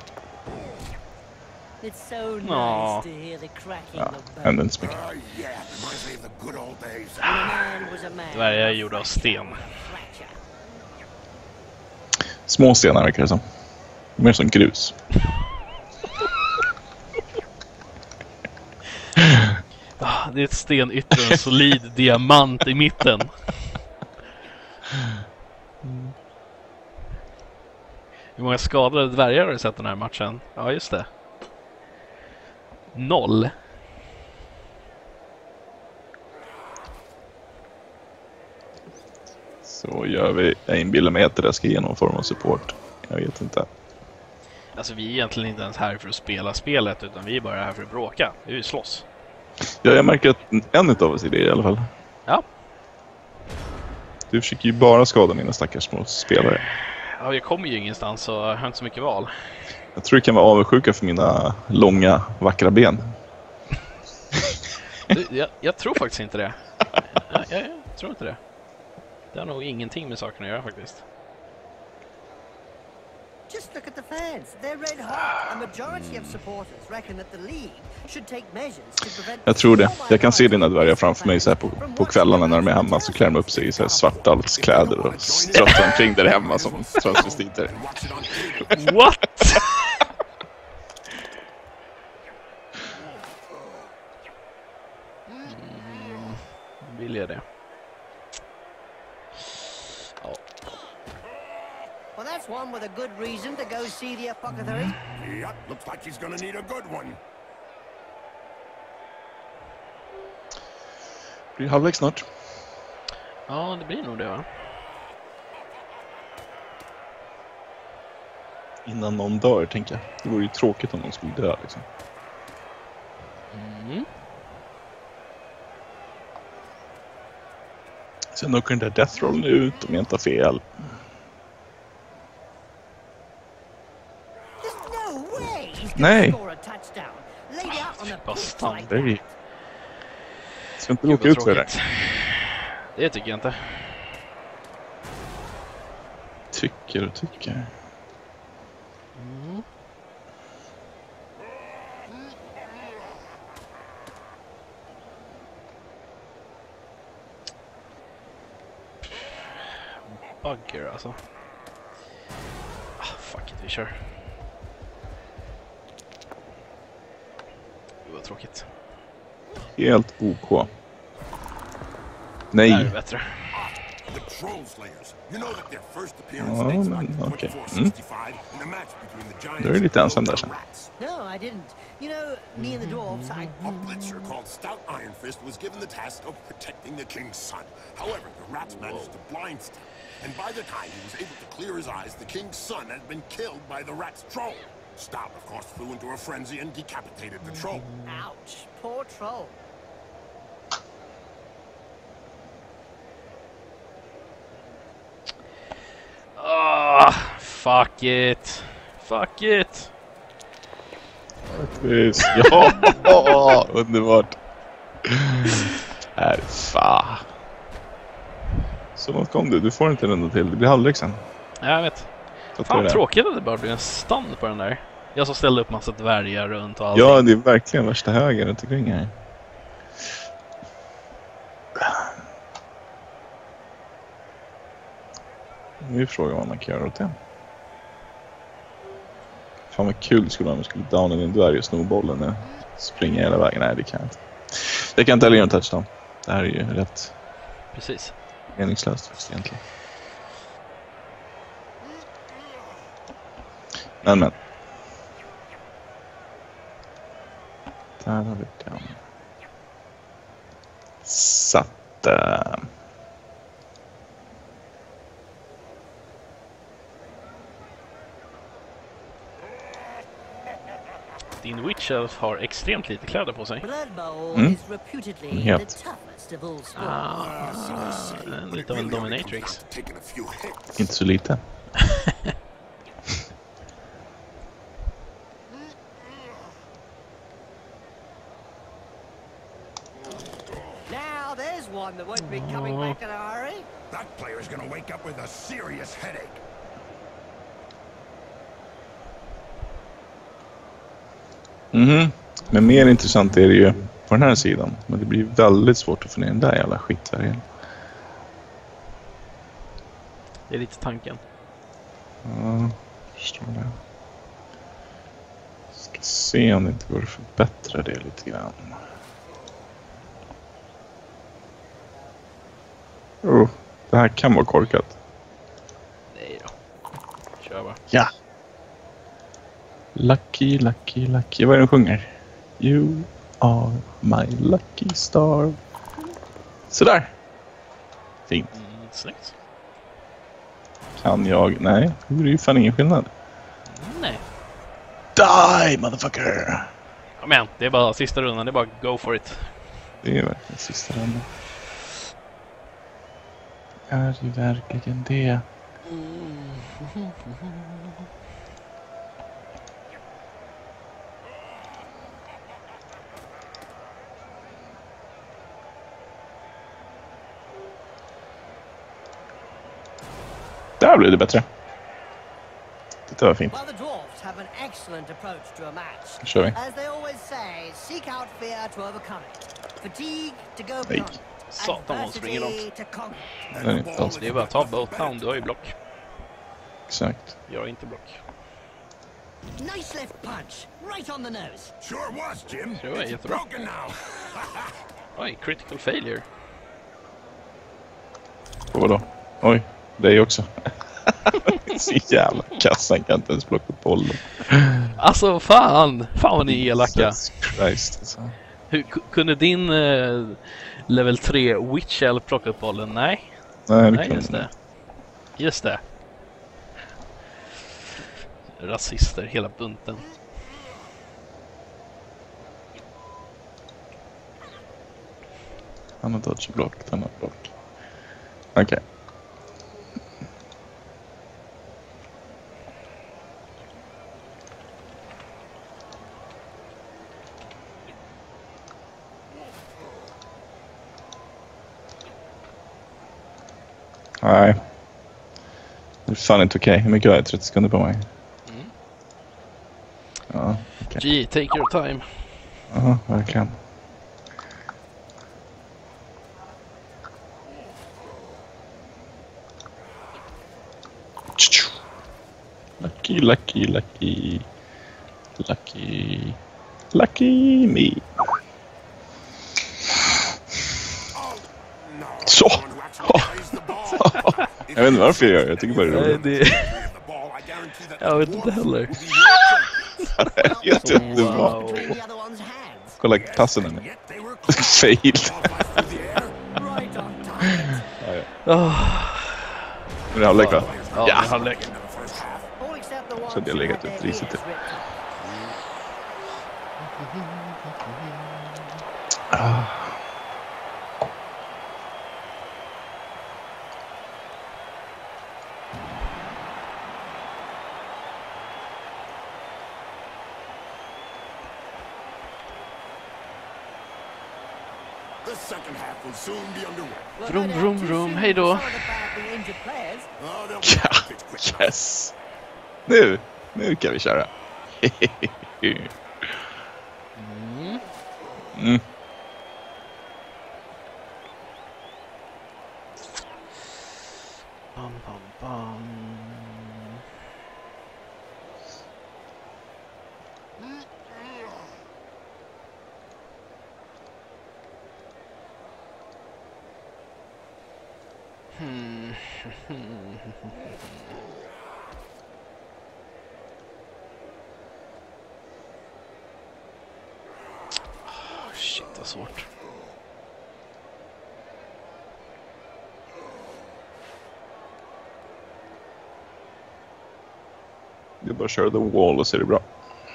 It's so nice Aw. to hear the cracking Ja, of hände bones. inte så mycket. Oh yeah, reminds me of the good old days. When a man was a man. Dvärgar är gjorda av sten. Fracture. Små stenar verkar det som. Mer som grus. Det är ett stenytter och en solid diamant i mitten. Hur många skadade dvärgar har du sett den här matchen? Ja, just det. 0. Så gör vi. Jag inbillar mig att det där ska ge någon form av support. Jag vet inte. Alltså vi är egentligen inte ens här för att spela spelet, utan vi är bara här för att bråka. Vi vill slåss. Ja, jag märker att en av oss är det i alla fall. Ja. Du försöker ju bara skada mina stackars små spelare. Ja, jag kommer ju ingenstans så jag har inte så mycket val. Jag tror det kan vara avundsjuka för mina långa, vackra ben. Jag tror faktiskt inte det. Jag tror inte det. Det har nog ingenting med saken att göra faktiskt. Just look at the fans. They're red hot. A majority of supporters reckon that the league should take measures to prevent... Jag tror det. Jag kan se dina dvärgar framför mig så här på kvällarna när de är hemma, så klär de upp sig i så här svartalskläder och struttar omkring där hemma som transvestiter. What? Vill jag det? Ja. Well, that's one with a good reason to go see the apothecary. Yep, looks like he's gonna need a good one. Blir halvvägs snart. Ja, det blir nog det, va? Innan någon dör, tänker jag. Det vore ju tråkigt om någon skulle dö, liksom. Mm. Sen åker den där death rollen ut om jag inte har fel. There's no way he's Nej. gonna score a touchdown. Laid out on the pitch Bastard. like Nej. that. Ska inte Gud, åka vad ut för det. tråkigt. Det tycker jag inte. Tycker och tycker. Mm. Bugger alltså. Fuck it, vi kör. Det var tråkigt. Helt OK. Det här är Nej. bättre. The Troll Slayers. You know that their first Ja, appearance dates back men to okej. 2465 in a match between the Giants Då är det lite ensam där and sen. the Rats. No, I didn't. You know, me and the dwarves, A blitzer called Stout Iron Fist was given the task of protecting the king's son. However, the Rats managed to blind Stout, and by the time he was able to clear his eyes, the king's son had been killed by the Rats' troll. Stout, of course, flew into a frenzy and decapitated the troll. Ouch. Poor troll. Fuck it. Fuck it. Visst. Ja, underbart. Här, fan. Så vad kom du? Du får inte den till. Det blir halvlek sen. Ja, jag vet. Så Fan det. tråkigt att det bara blir en stand på den där. Jag som ställde upp massa dvärgar runt och allting. Ja, det är verkligen värsta högen runt omkring här. Nu är frågan vad man kan göra åt det. Fan vad kul det skulle vara om man skulle downa din dvärg och sno bollen och springa hela vägen. Nej, det kan jag inte. Jag kan inte heller göra en touchdown. Det här är ju rätt Precis. meningslöst egentligen. Men. Där har vi den. Satt. Din Witch Elf har extremt lite kläder på sig. Blood Bowl is reputedly Helt. the toughest of all sports. Lite av en dominatrix. Taking a few hits. Inte så lite. Now there's one that won't be coming back in a hurry. That player's gonna wake up with a serious headache. Men mer intressant är det ju på den här sidan. Men det blir väldigt svårt att få ner den där jävla skitfärgen. Det är lite tanken. Ja, förstår det. Ska se om det inte går att förbättra det lite grann. Det här kan vara korkat. Nej då. Kör bara. Ja! Lucky, lucky, lucky. Vad är det de sjunger? You are my lucky star. Sådär. Fint. Snyggt. Kan jag? Nej, det är ju fan ingen skillnad. Nej. Die, motherfucker! Kom igen, det är bara sista rundan. Det är bara go for it. Det är verkligen sista rundan. Är det verkligen det? Där blev det bättre. Det var fint. Well, the dwarfs have an excellent approach to a match. Då kör vi. As they always say, seek out fear to overcome it. Fatigue to go Nej. beyond. Satan, hon springer långt. Adversity to conquer. Det är inte alls. Det är bara att ta both down. Du har ju block. Exakt. Jag har inte block. Nice left punch, right on the nose. Sure was, Jim. Det var It's jättebra. broken now. Oj, critical failure. Och vadå? Oj, det är också. Så jävla kassan kan inte ens plocka upp bollen. Alltså fan! Fan vad ni är elaka. Jesus Christ, alltså. Hur kunde din level 3 Witch Elf plocka upp bollen? Nej. Nej, Nej, just det. Just det. Rasister, hela bunten. Han har dodge block, han har block. Okej. Nej. Det är fan inte okej. Hur mycket har jag? 30 sekunder på mig. Ja, okej. Gee, take your time. Ja, verkligen. Lucky, lucky, lucky. Lucky. Lucky me. Så! Jag vet inte varför jag gör det. Jag tycker bara det är roligt. det... Jag vet inte heller. Jättebra. Wow. Between the other one's hands. Kolla passen här nu. Fail. Right on target. Nu är det halvlek va? Ja, Ja. halvlek. All except the ones Så hade jag who legat had upp their riset names till. ripped The second half will soon be underway. Well, Vroom, no doubt vroom, too vroom. soon Hej då. for some of the badly injured players. Oh, they'll be Ja, back pitch quick. yes. Nu kan vi köra. Mm. Bam, bam, bam. Shit, vad svårt. Det är bara att köra the wall och så är det bra.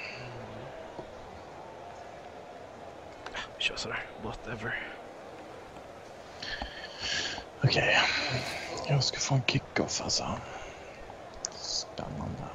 Vi kör sådär. Whatever. Okej. Jag ska få en kick-off alltså. Spännande.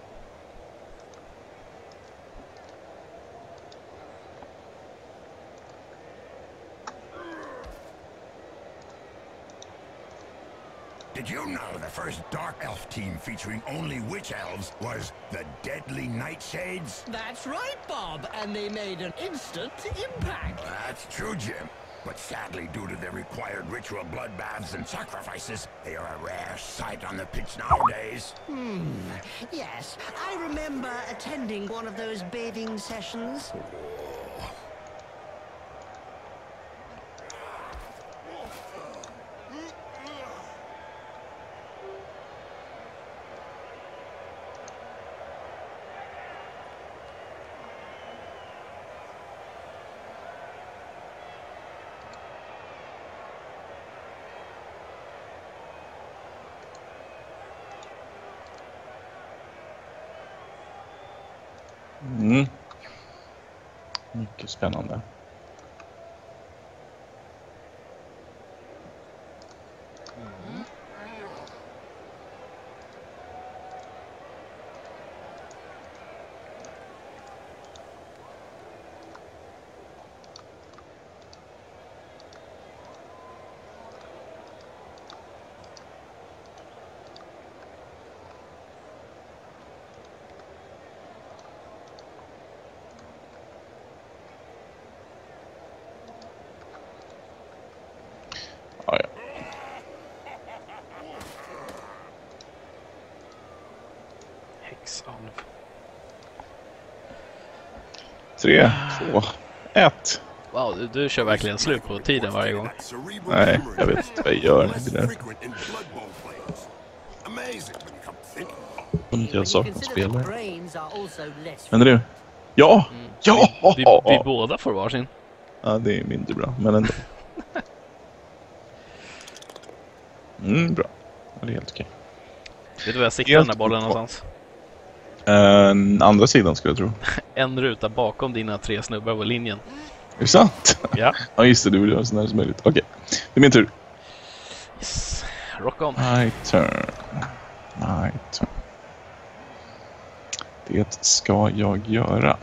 Did you know the first Dark Elf team featuring only witch elves was the Deadly Nightshades? That's right, Bob. And they made an instant impact. That's true, Jim. But sadly, due to the required ritual bloodbaths and sacrifices, they are a rare sight on the pitch nowadays. Yes, I remember attending one of those bathing sessions. Mycket spännande. Ja, ja. Häxalv. 3, 2, 1. Wow, du kör verkligen slut på tiden varje gång. Nej, jag vet inte vad jag gör. Det där. Om jag saknar spelare. Brains are also less. Men det är ja! Ja! Vi båda får varsin. Ja, det är mindre bra, men ändå. Bra. Ja, det är helt okej. Vet du var jag siktar den här bollen någonstans? Andra sidan skulle jag tro. En ruta bakom dina 3 snubbar på linjen. Är det sant? Ja. Ja, just det. Du vill göra så nära som möjligt. Okej. Det är min tur. Yes. Rock on. My turn. My turn. Det ska jag göra.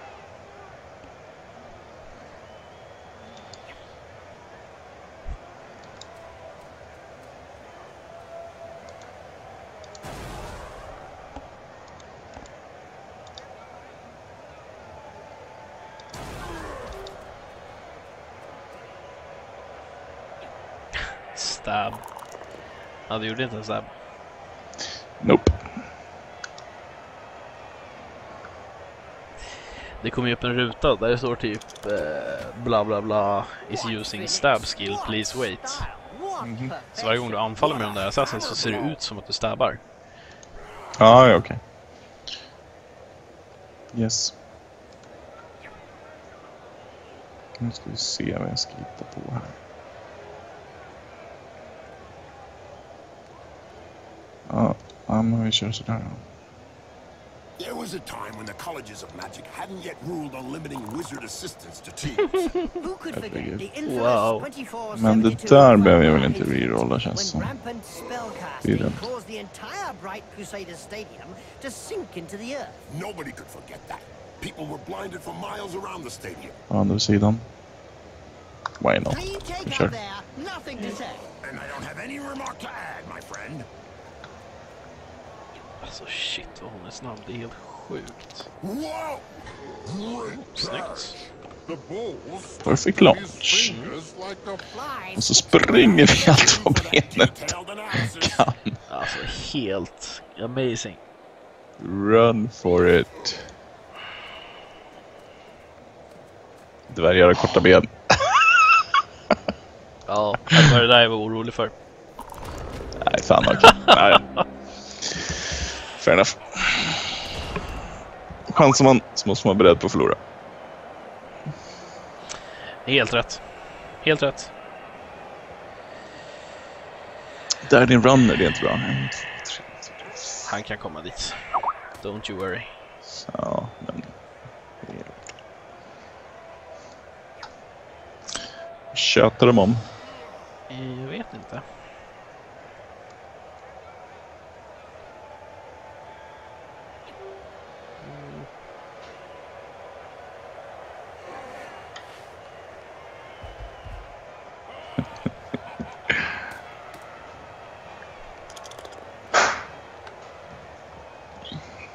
Stab. Ja, du gjorde inte en stab. Nope. Det kommer ju upp en ruta där det står typ bla bla bla is using stab skill, please wait. Så varje gång du anfaller med de där assassins så ser det ut som att du stabbar. Ja, okej. Yes. Nu ska vi se vad jag ska hitta på här. Ja, men vi kör sådär då. There was a time when the colleges of magic hadn't yet ruled on limiting wizard assistance to teams. Who could forget the Wow. infamous 24/72 Men det där behöver jag väl inte rerolla, känns som. when rampant Det är spellcasting dumt. caused the entire Bright Crusader Stadium to sink into the earth. Nobody could forget that. People were blinded for miles around the stadium. Å andra sidan. Why not? Clean take Sure. up there, nothing to say. And I don't have any remark to add, my friend. Alltså shit vad hon är snabb, det är helt sjukt. Whoa! Great Snyggt. catch. The bulls Perfect launch. fingers like a Flies. Och så springer vi allt på benet. detailed analysis. Kan. Alltså helt amazing. Run for it. Dvärgar har korta ben. Ja, det var det där jag var orolig för. Nej, fan okej. Nej. Fair enough. Chansar man så måste man vara beredd på att förlora. Helt rätt. Helt rätt. Där är din runner, det är inte bra. 1, 2, 3, 4. Han kan komma dit. Don't you worry. Ja, men... Tjötar de om? Jag vet inte.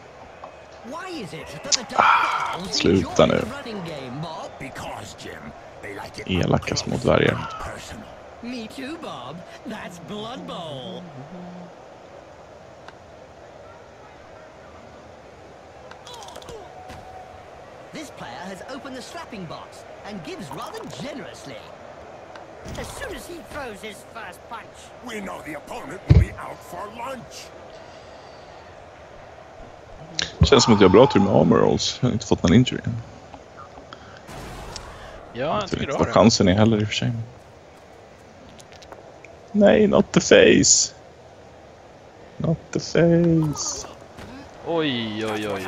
Why is it that the Dark Owls sluta enjoy nu. the running game, Bob? Because, Jim, elaka små dvärgar. Me too, Bob. That's Blood Bowl. This player has opened the slapping box and gives rather generously. As soon as he throws his first punch. We know the opponent will be out for lunch. Känns som att jag har bra tur med armor rolls. Jag har inte fått någon injury än. Ja, jag tycker du Vad har det. chansen är heller i och för sig. Nej, not the face. Not the face. Oj.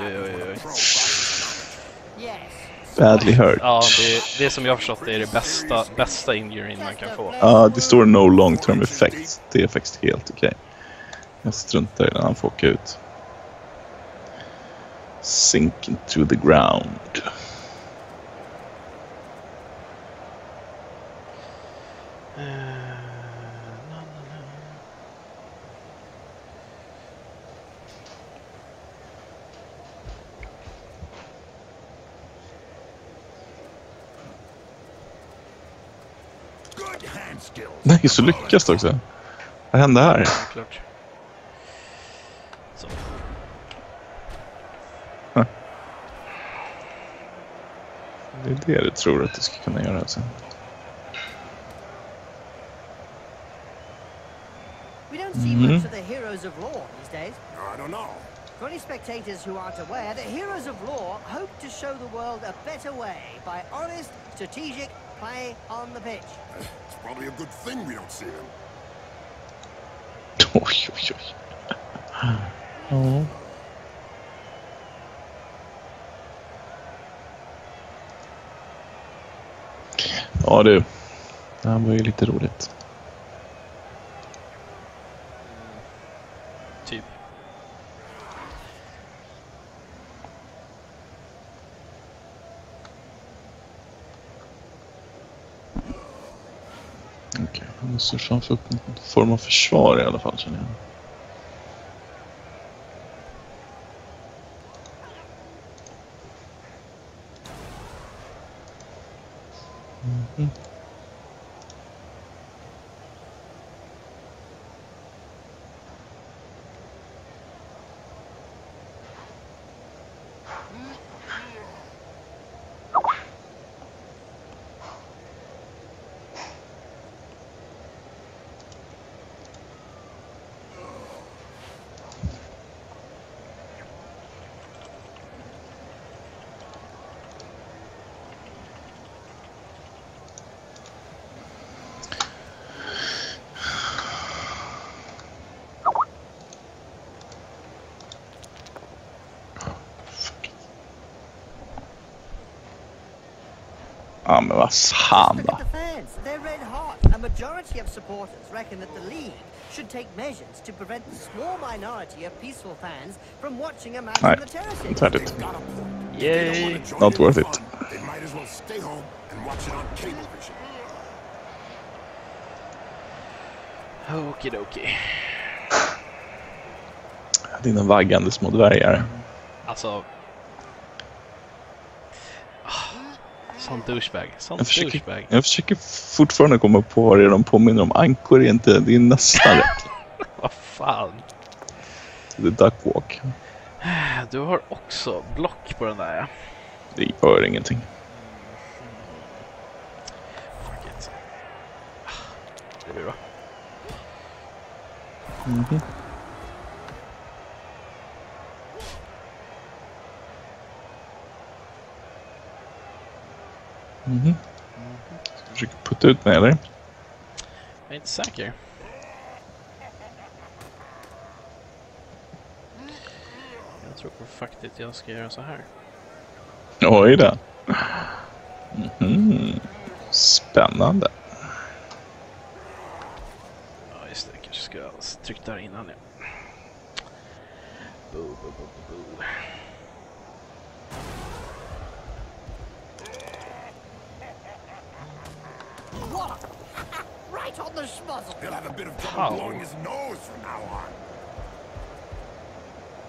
Yes. Badly hurt. Ja, det som jag har förstått är det bästa injuryn man kan få. Ja, det står no long term effects. Det är faktiskt helt okej. Jag struntar i den, han får åka ut. Sink into the ground. Good hand skills. Nej, så lyckas det också. Vad hände här? Klart. Så. Det är det du tror att du ska kunna göra sen. We don't see much of the heroes of law these days. I don't know. For any spectators who aren't aware, the heroes of law hope to show the world a better way by honest, strategic play on the pitch. It's probably a good thing we don't see them. Oj. Ja. Ja du. Det här var ju lite roligt. Typ. Okej, jag måste få upp någon form av försvar i alla fall, känner jag. Ja, men vad fan Look då? at the fans. They're red hot. A majority of supporters reckon that the league should take measures to prevent the small minority of peaceful fans from watching a match Nej, on the terraces. inte färdigt. They've got a point. They Yay! don't wanna join Not in worth the it. fun. They might as well stay home and watch it on Cablevision. Okidoki. Dina vaggande små dvärgar. Alltså... Sån douchebag. Jag försöker fortfarande komma på vad det är de påminner om. Ankor är inte, det är nästan rätt. Vad fan. Det är duckwalk. Du har också block på den där, ja. Det gör ingenting. Fuck it. Det blir bra. Ska du försöka putta ut mig, eller? Jag är inte säker. Jag tror på faktiskt jag ska göra så här. Oj då. Spännande. Ja, just det. Kanske ska jag trycka där innan. Ja. Boo, boo, boo, boo, boo. What? Right on the schmuzzle. He'll have a bit of trouble How? blowing his nose from now on.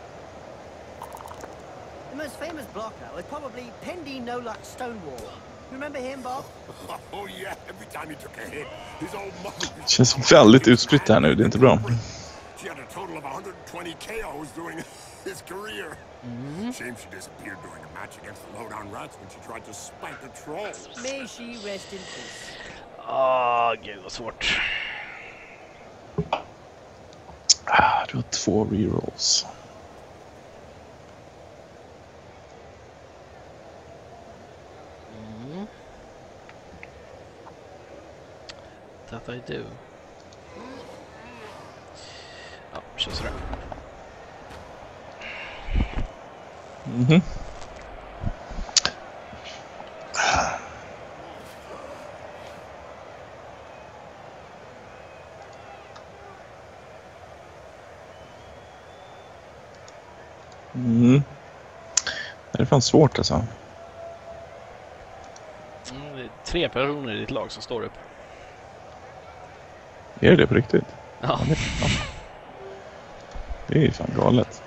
The most famous blocker was probably Pendy No Luck Stonewall. Remember him, Bob? Oh yeah, every time he took a hit, his old mother... Det känns väldigt utspritt här nu, det är inte bra. She had a total of 120 KOs during his career. Shame she disappeared during a match against the Lowdown Rats when she tried to spike the trolls. May she rest in peace. Gud vad svårt. Du har 2 rerolls. That I do. Ja, kör sådär. Det är fan svårt alltså. Det är 3 personer i ditt lag som står upp. Är det på riktigt? Ja. Det är ju fan galet.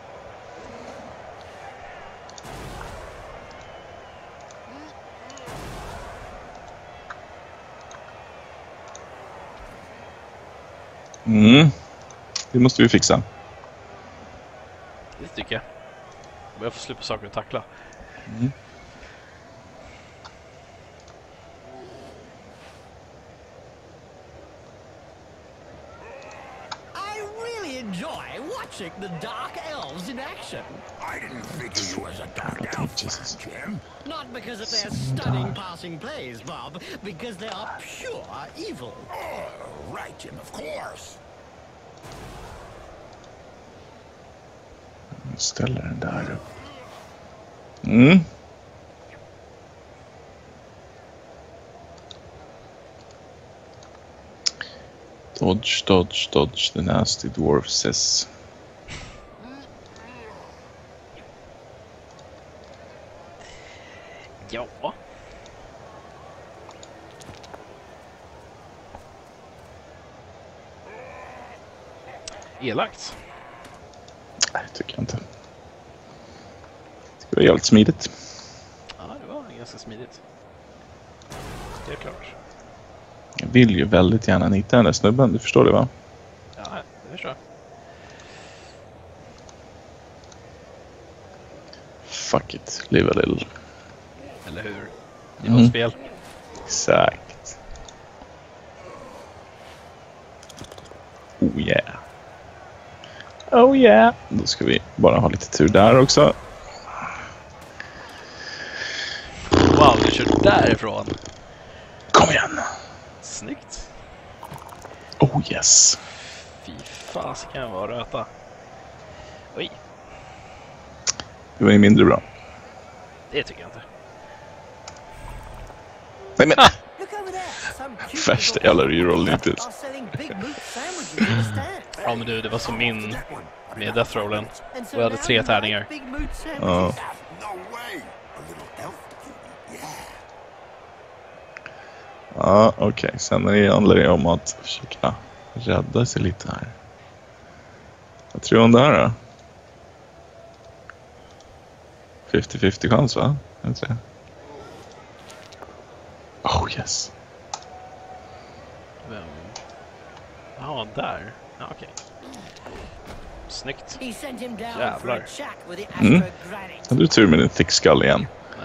Det måste vi fixa. Det tycker jag. Jag får slippa saker att tackla. I really enjoy watching the Dark Elves in action. I didn't figure you as a dark elf, Jesus. Jim. Not because of their stunning passing plays, Bob, because they are pure evil. Oh, right, Jim, of course. Ställer den där upp. Dodge, dodge, dodge, the nasty dwarf says. Ja. Elakt. Nej, tycker jag inte. Det var jävligt smidigt. Ja, det var ganska smidigt. Det är klart. Jag vill ju väldigt gärna hitta den där snubben, du förstår det va? Ja, det förstår jag. Fuck it, live a little. Eller hur? Det är något spel. Exakt. Oh yeah. Oh yeah. Då ska vi bara ha lite tur där också. Wow, du kör därifrån. Kom igen. Snyggt. Oh yes. Fy fan, så kan jag vara röta. Oj, Det var ju mindre bra. det tycker jag inte. Nej men. Look over there. Some cute Värsta little jävla reroll elves hittills. are selling big meat sandwiches in the stand. Ja men du, det var som min med Death Rollen. And so Och jag hade now 3 you like tärningar. big meat sandwiches. Ja. No way. A little elf. Yeah. Ja, okej. Sen är det handlar det om att försöka rädda sig lite här. Vad tror du om det här då? 50-50 chans va? Jag tror. Oh yes. Vem? Ja, där. Ja, okej. Snyggt. He sent him down for Jävlar. a chat with the Astro Granny. Hade du tur med din thick skull igen. Ja.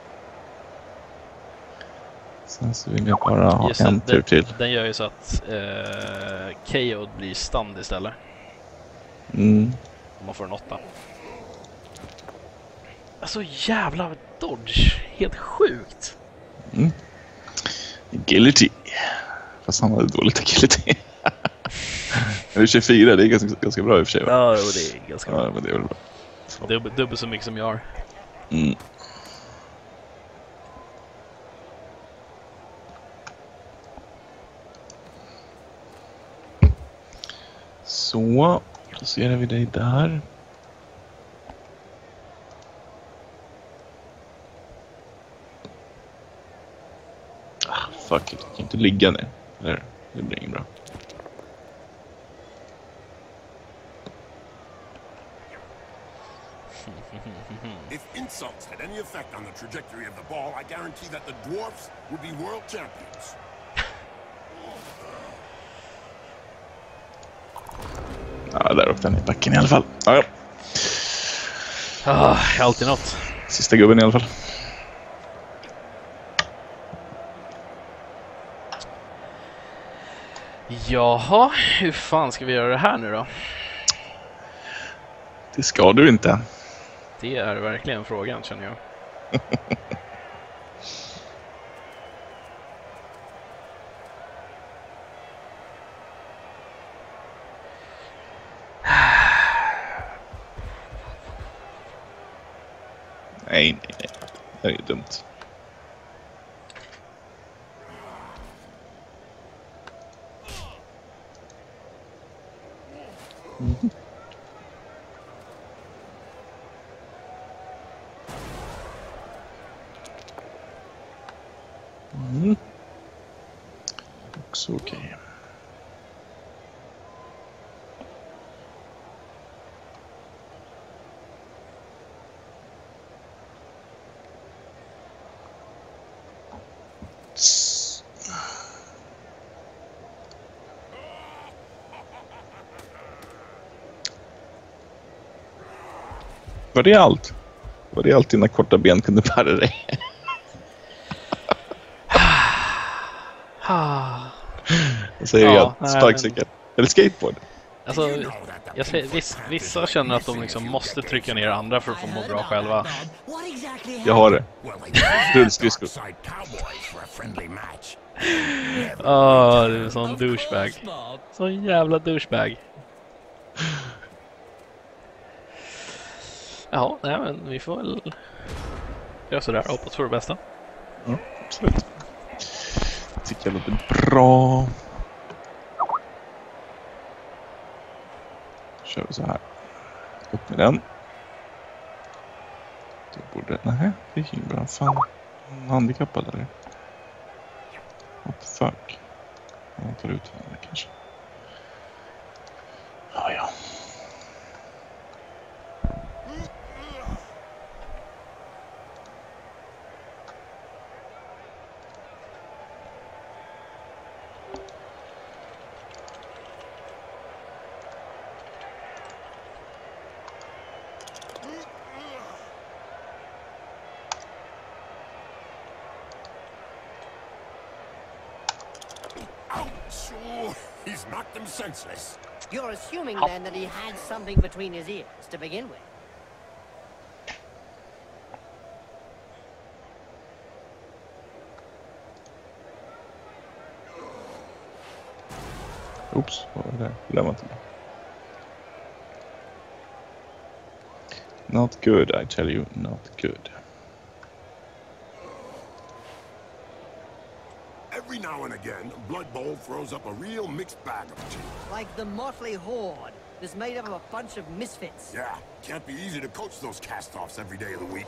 Sen så vill jag bara ha Just en det, tur till. Den gör ju så att KO blir stand istället. Mm. Om man får en 8. Alltså jävla dodge. Helt sjukt. Agility. Fast han hade dåligt agility. Det är 24, det är ganska bra i och för sig va? Ja, och det är ganska bra. Ja, men det är väl bra. Dubbelt så mycket som jag har. Mm. Så, placerar vi dig där. Fuck it, jag kan inte ligga ner. Där, det blir inget bra. If insults had any effect on the trajectory of the ball, I guarantee that the dwarfs would be world champions. Ja, där åkte han i backen i alla fall. Ja. Alltid något. Sista gubben i alla fall. Jaha, hur fan ska vi göra det här nu då? Det ska du inte. Det är verkligen frågan, känner jag. Nej. Det är ju dumt. Också okej. Var det allt? Var det allt dina korta ben kunde bära dig? Jag säger Ja, jag, sparkcykel. Eller skateboard. Alltså, jag säger, vissa känner att de liksom måste trycka ner andra för att få må bra själva. Jag har det. Rullskridskor. Du är en sån douchebag. Sån jävla douchebag. Ja, nej men vi får väl göra sådär och hoppas för det bästa. Ja, absolut. Tycker jag låter bra. Kör vi så här. Upp med den. Då borde... Nej, det gick bra. Fan. Handikappad eller? What the fuck? Jag tar ut henne kanske. Ja. Ouch! He's knocked him senseless. You're assuming then that he had something between his ears to begin with. Oops, vad var det? Det var inte bra. Not good, I tell you, not good. Every now and again, Blood Bowl throws up a real mixed bag of team. Like the Motley Horde that's made up of a bunch of misfits. Yeah, can't be easy to coach those cast-offs every day of the week.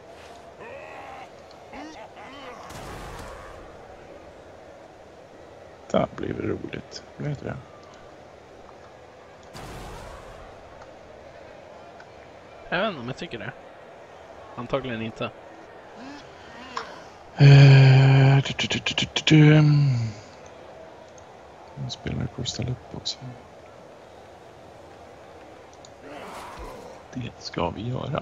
Det här blir roligt. Vet du det? Jag vet inte om jag tycker det. Antagligen inte. Spelare går att ställa upp också. Det ska vi göra.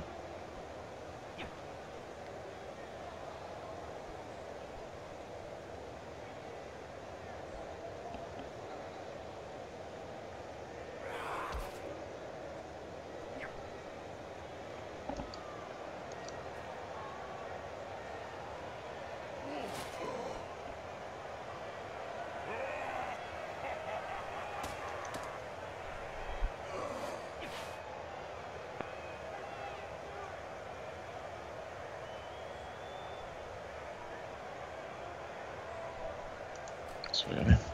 Så är det.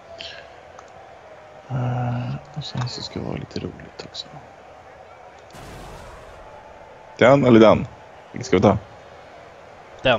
Och sen så ska det vara lite roligt också. Den eller den? Vilken ska vi ta? Den.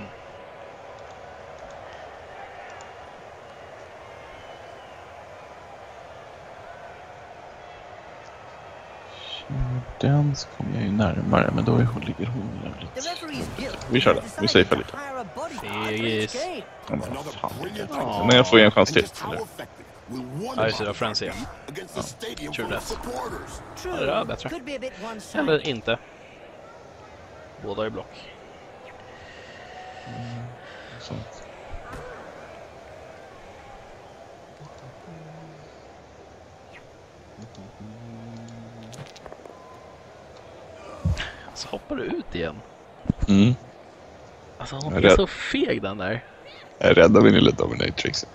Den så kommer jag ju närmare, men då ligger hon The jävligt. referee's guilt Vi kör has det. Vi decided safear to lite. hire a bodyguard for Fegis. each game. Ja, men Another fan. brilliant Åh. Men jag får ju en chans till. Just how Eller? effective will one Ja, just det, bodyguard Frenzy. be against a stadium True full of that. supporters? True, Ja, det är bättre. could be a bit one-sided. Eller inte. Båda är block. Sånt. Så hoppar du ut igen. Mm. Alltså Jag hon är är rädd. så feg den där. Jag räddar Vanilla Dominatrix.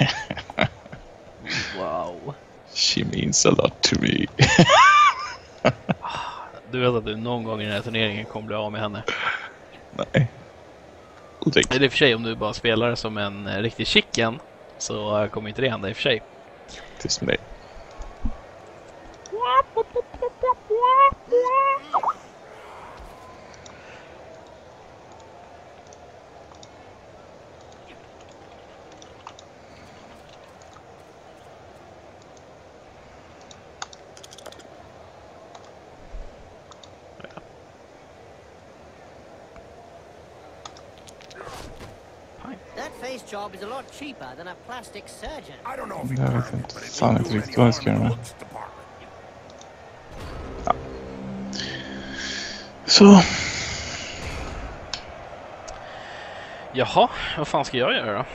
Wow. She means a lot to me. Du vet att du någon gång i den här turneringen kommer bli av med henne. Nej. Otäckt. Eller i och för sig om du bara spelar som en riktig chicken så kommer inte det hända i och för sig. Tyst med dig. That face job is a lot cheaper than a plastic surgeon. I don't know if he Jag vet planned it, inte but it fan didn't inte do riktigt any vad jag harm ska in the göra. looks department. Så. Jaha, vad fan ska jag göra då?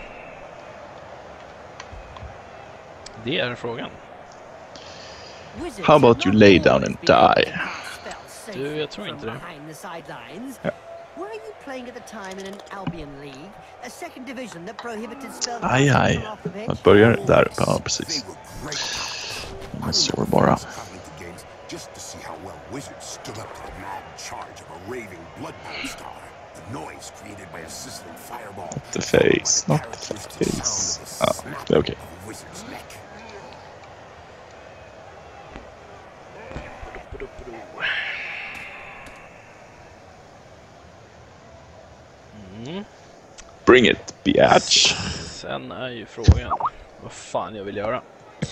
Det är frågan. Wizards How about have you not lay down always and been able die? to cast spells safe Du, jag tror from inte det. behind the sidelines. Ja. Were you playing at the time in an Albion League, a second division that prohibited spells Aj, aj. from off the bench? Att börja där. Ja, precis. They were great. De är sårbara. Traveling to games just to see how well Wizards stood up to the mad charge of a raving blood bowl star. The noise created by a sizzling fireball. The face, not the Characteristic face. sound of the Ah, snap det är okej. of a wizard's neck. Mm. Bring it, biatch. Sen är ju frågan vad fan jag vill göra.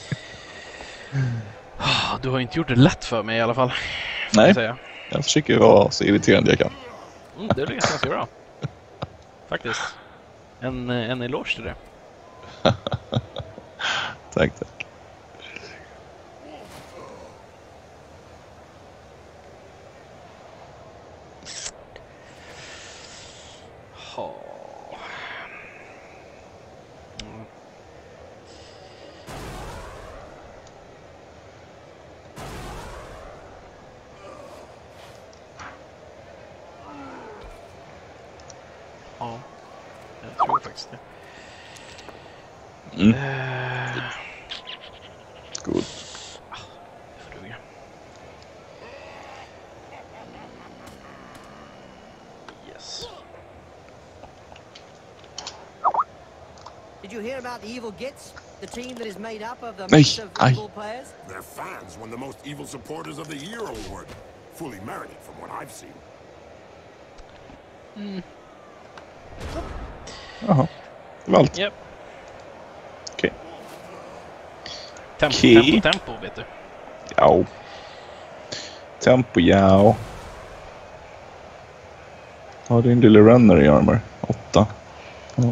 Du har inte gjort det lätt för mig i alla fall. Får Nej. jag säga. Jag försöker vara så irriterande jag kan. Det lyckas ganska bra. Faktiskt. En eloge till det. Tack, tack. Ha. Mm. Ja, jag tror faktiskt det. Mm. Det God. får duga. Yes. Did you hear about the Evil Gits? The team that is made up of the Ay, mix of ay. evil players? Their fans won the Most Evil Supporters of the Year award. Fully merited from what I've seen. Jaha. Det var allt. Yep. Okej. Tempo, Okej. tempo, vet du. Ja. Tempo, ja. Har din lilla runner i armor? 8. Ja.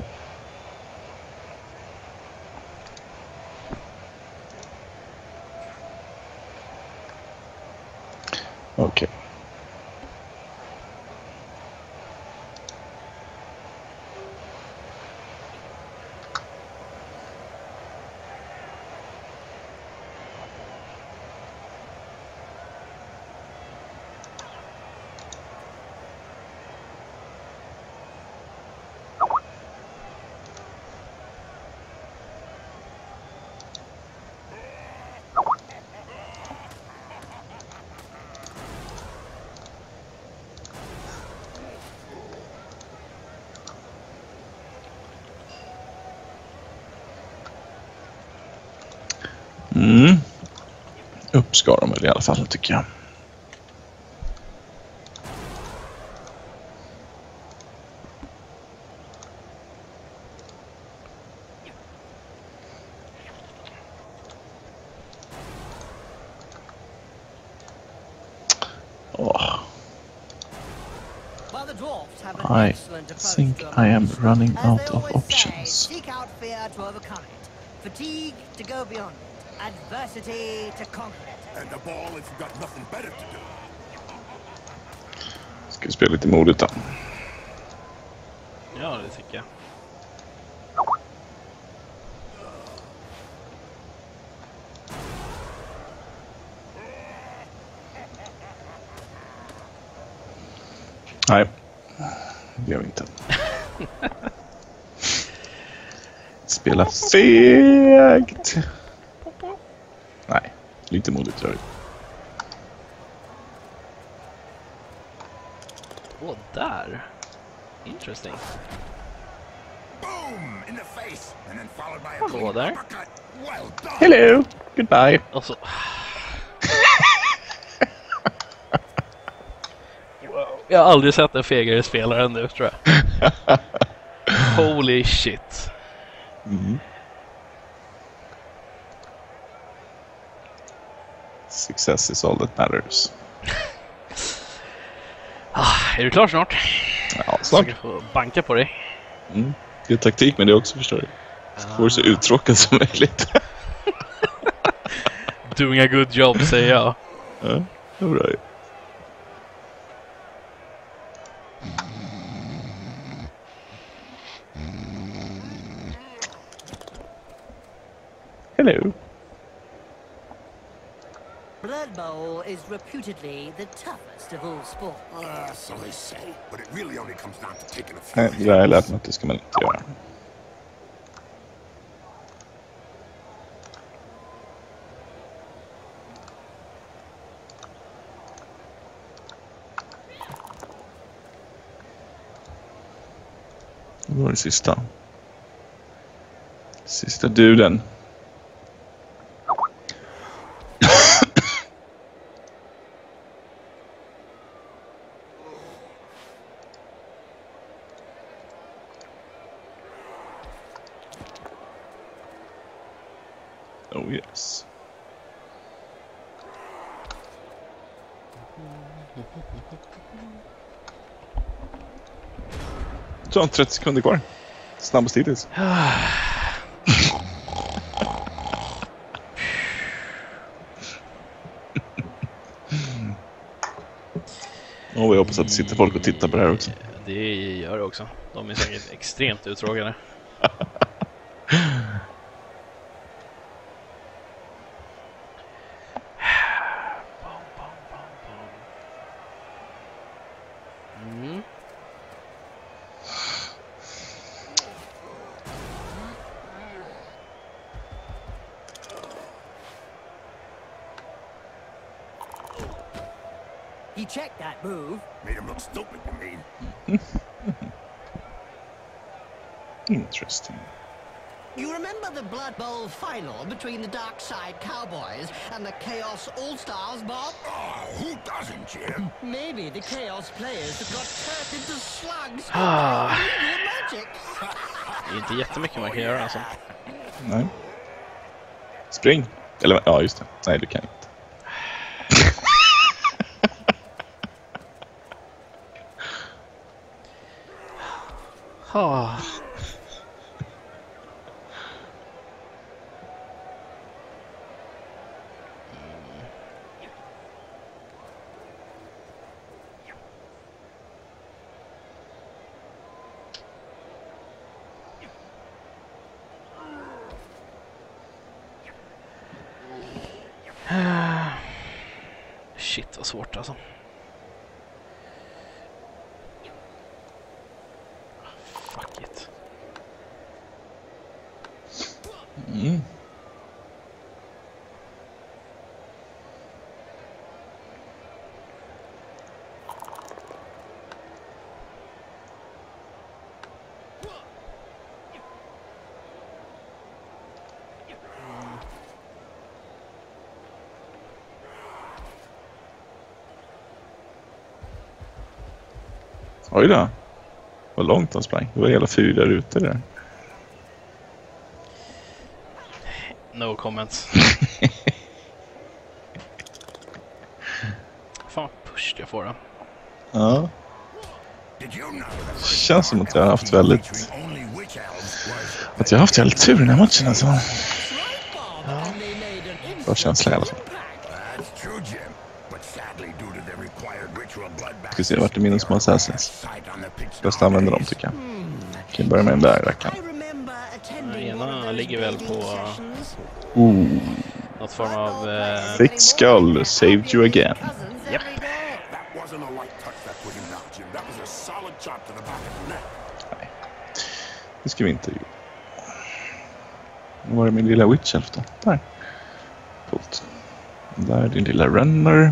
Okej. Mm. Upp ska de väl i alla fall, tycker jag. Oh, While the dwarfs have an I excellent approach think to I am emotion, running as out they of always options. Say, seek out fear to overcome it, fatigue to go beyond it, adversity to conquer it. And the ball if you've got nothing better to do. Ska vi spela lite modigt då? Ja, det tycker jag. Nej, det gör vi inte. Spela fegt. Nej, lite modigt gör vi. Åh, där. Interesting. Boom! In the face! And then followed by a Hallå clean där. uppercut. Well done! Hello, goodbye. Och så... Wow. Jag har aldrig sett en fegare spelare än nu, tror jag. Holy shit. Mm. Success is all that matters. Är du klar snart? Ja, Så snart. jag får banka på dig. Mm. Det är taktik med det också, förstår du. Så får du så uttråkad som möjligt. Doing a good job, säger jag. Ja, det är bra. Hello. Blood Bowl is reputedly the toughest of all sports. So they say. But it really only comes down to taking a few Nej, det där har jag lärt mig att det ska man inte göra. Det var det sista. Sista duden. Oh yes. Så har 30 sekunder kvar. Snabbast hittills. Och jag hoppas att det sitter folk och tittar på det här också. Det gör det också. De är säkert extremt uttråkade. Mm. He checked that move. Made him look stupid, you mean? Interesting. You remember the Blood Bowl final between the Dark Side Cowboys and the Chaos All-Stars, Bob? Oh, who doesn't, Jim? Maybe the Chaos players have got turned into slugs. Ah. Evil magic. Det är inte jättemycket man kan göra alltså. Nej. Spring. Eller ja, just det. Nej, du kan inte. Ah. Shit, vad svårt alltså. Fuck it. Mm. Oj då. Vad långt han sprang. Det var hela 4 rutor där. No comments. Fan vad pushed jag får det. Ja. Känns som att jag har haft väldigt... Att jag har haft väldigt tur i den här matchen alltså. Bra känsla i alla fall. Ska se vart det minus med Assassins. Bäst använder dem tycker jag. Kan börja med den där rackaren. Den ena ligger väl på något form av... Thick skull saved you again. Japp. Nej, det ska vi inte göra. Var är min lilla Witch Elf då? Där. Coolt. Där är din lilla runner.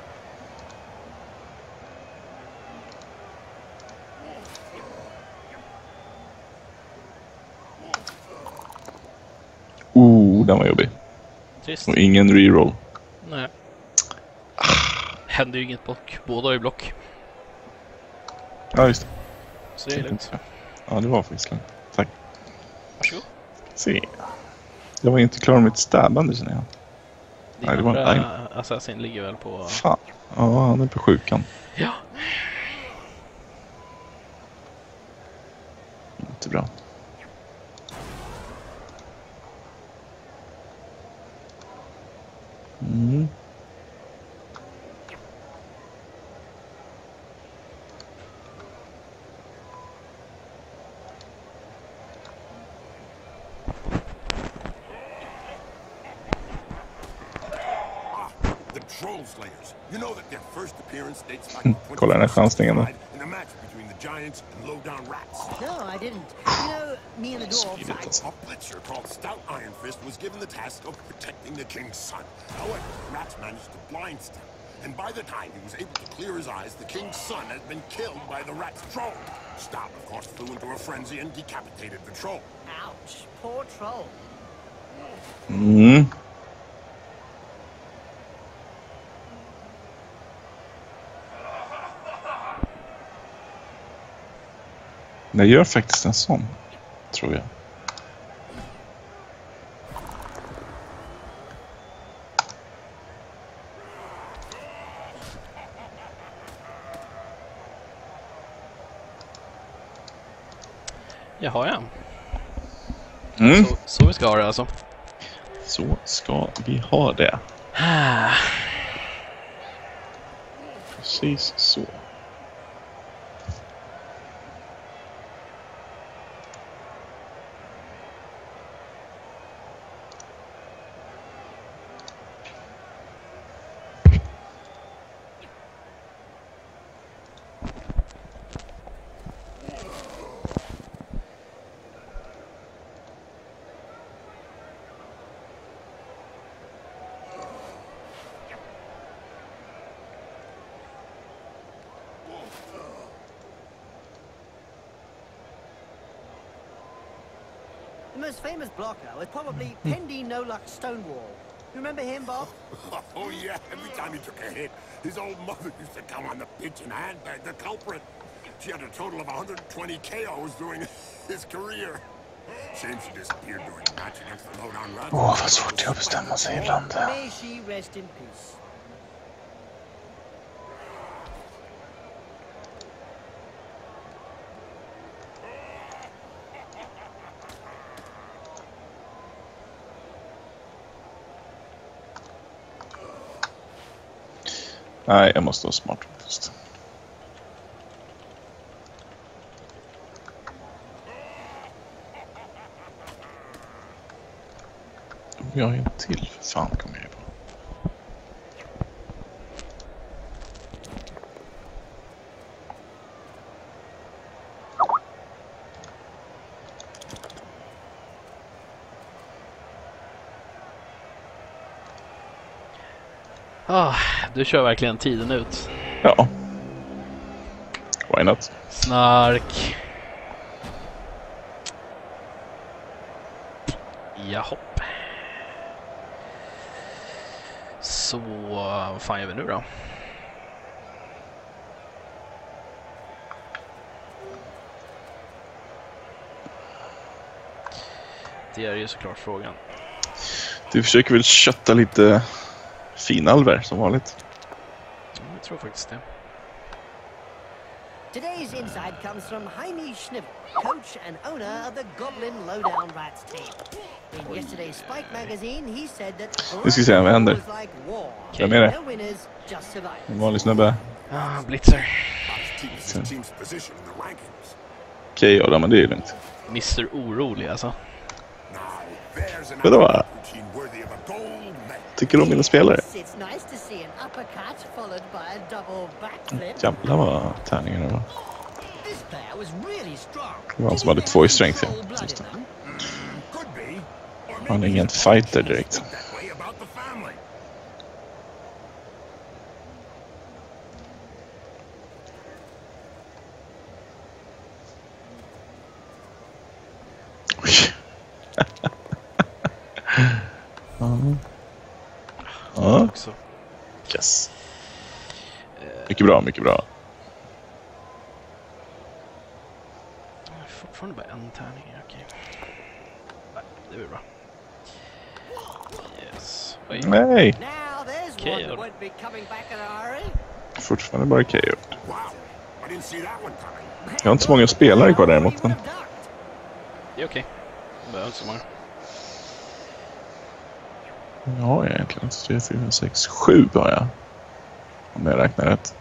Den var jobbig. Trist. Och ingen reroll. Nej. Händer ju inget block. Båda är ju block. Ja, just det. Så det är lugnt. Ja, det var faktiskt lugnt. Tack. Varsågod. Se. Jag var inte klar med mitt stabbande känner jag. Nej, det var en Assassin ligger väl på... Fan. Ja, han är på sjukan. Ja. Inte bra. Mm. The Troll Slayers. You know that their first appearance dates back to Kolla den här chansningen då. in a match between the Giants and Lowdown Rats. No, I didn't. You know, me and the dwarves. A blitzer called Stout Iron Fist was given the task of protecting the king's son. However, the Rats managed to blindstem, and by the time he was able to clear his eyes, the king's son had been killed by the Rat's troll. Stout, of course, flew into a frenzy and decapitated the troll. Ouch, poor troll. Mm. Jag gör faktiskt en sån, tror jag. Jaha, ja. Mm. Så vi ska ha det alltså. Så ska vi ha det. Precis så. The most famous blocker was probably Pendy No Luck Stonewall. You remember him, Bob? Oh, yeah. Every time he took a hit, his old mother used to come on the pitch and handbag the culprit. She had a total of 120 KOs during his career. Shame she disappeared during the match against the Lowdown Rats. Åh, vad svårt det är att bestämma sig ibland. May she rest in peace. Nej, jag måste vara smart faktiskt. Jag är en till. Fan, kommer jag på. Du kör verkligen tiden ut. Ja. Why not? Snark. Jahopp. Så vad fan gör vi nu då? Det är ju såklart frågan. Du försöker väl kötta lite finalver som vanligt. tror faktiskt det. Today's inside comes from Jaime Schnivel, coach and owner of the Goblin Lowdown Rats team. In yesterday's Spike magazine, he said that Nu ska vi se vad händer. was like war. Vem är det? No winners, just survivors. En vanlig snubbe. Ah, Blitzer. Keeps his team's position in the rankings. Okej, ja, men det är ju lugnt. Mr. Orolig alltså. Now, there's an Vadå? routine worthy of a gold medal. Tycker du om mina spelare? It's nice to see an uppercut followed by a double backflip. Jävlar vad tärningarna var. This player was really strong. Det var han som hade 2 i strength. Ja. Cold blood in them. Could be. Or Han är maybe ingen fighter direkt. think that way about the family. Oj. Ja. Också. Yes. Mycket bra, mycket bra. Fortfarande bara en tärning, okej. Nej, det blir bra. Yes. Oj. Nej, Now there's Okay, one that won't be coming back in a hurry. fortfarande bara KO. Wow. I didn't see that one coming. Jag har inte så många spelare kvar däremot. Men... Det är okej. Det behöver inte så många. Ja, egentligen 3, 4, 6, 7 har jag. Om jag räknar rätt.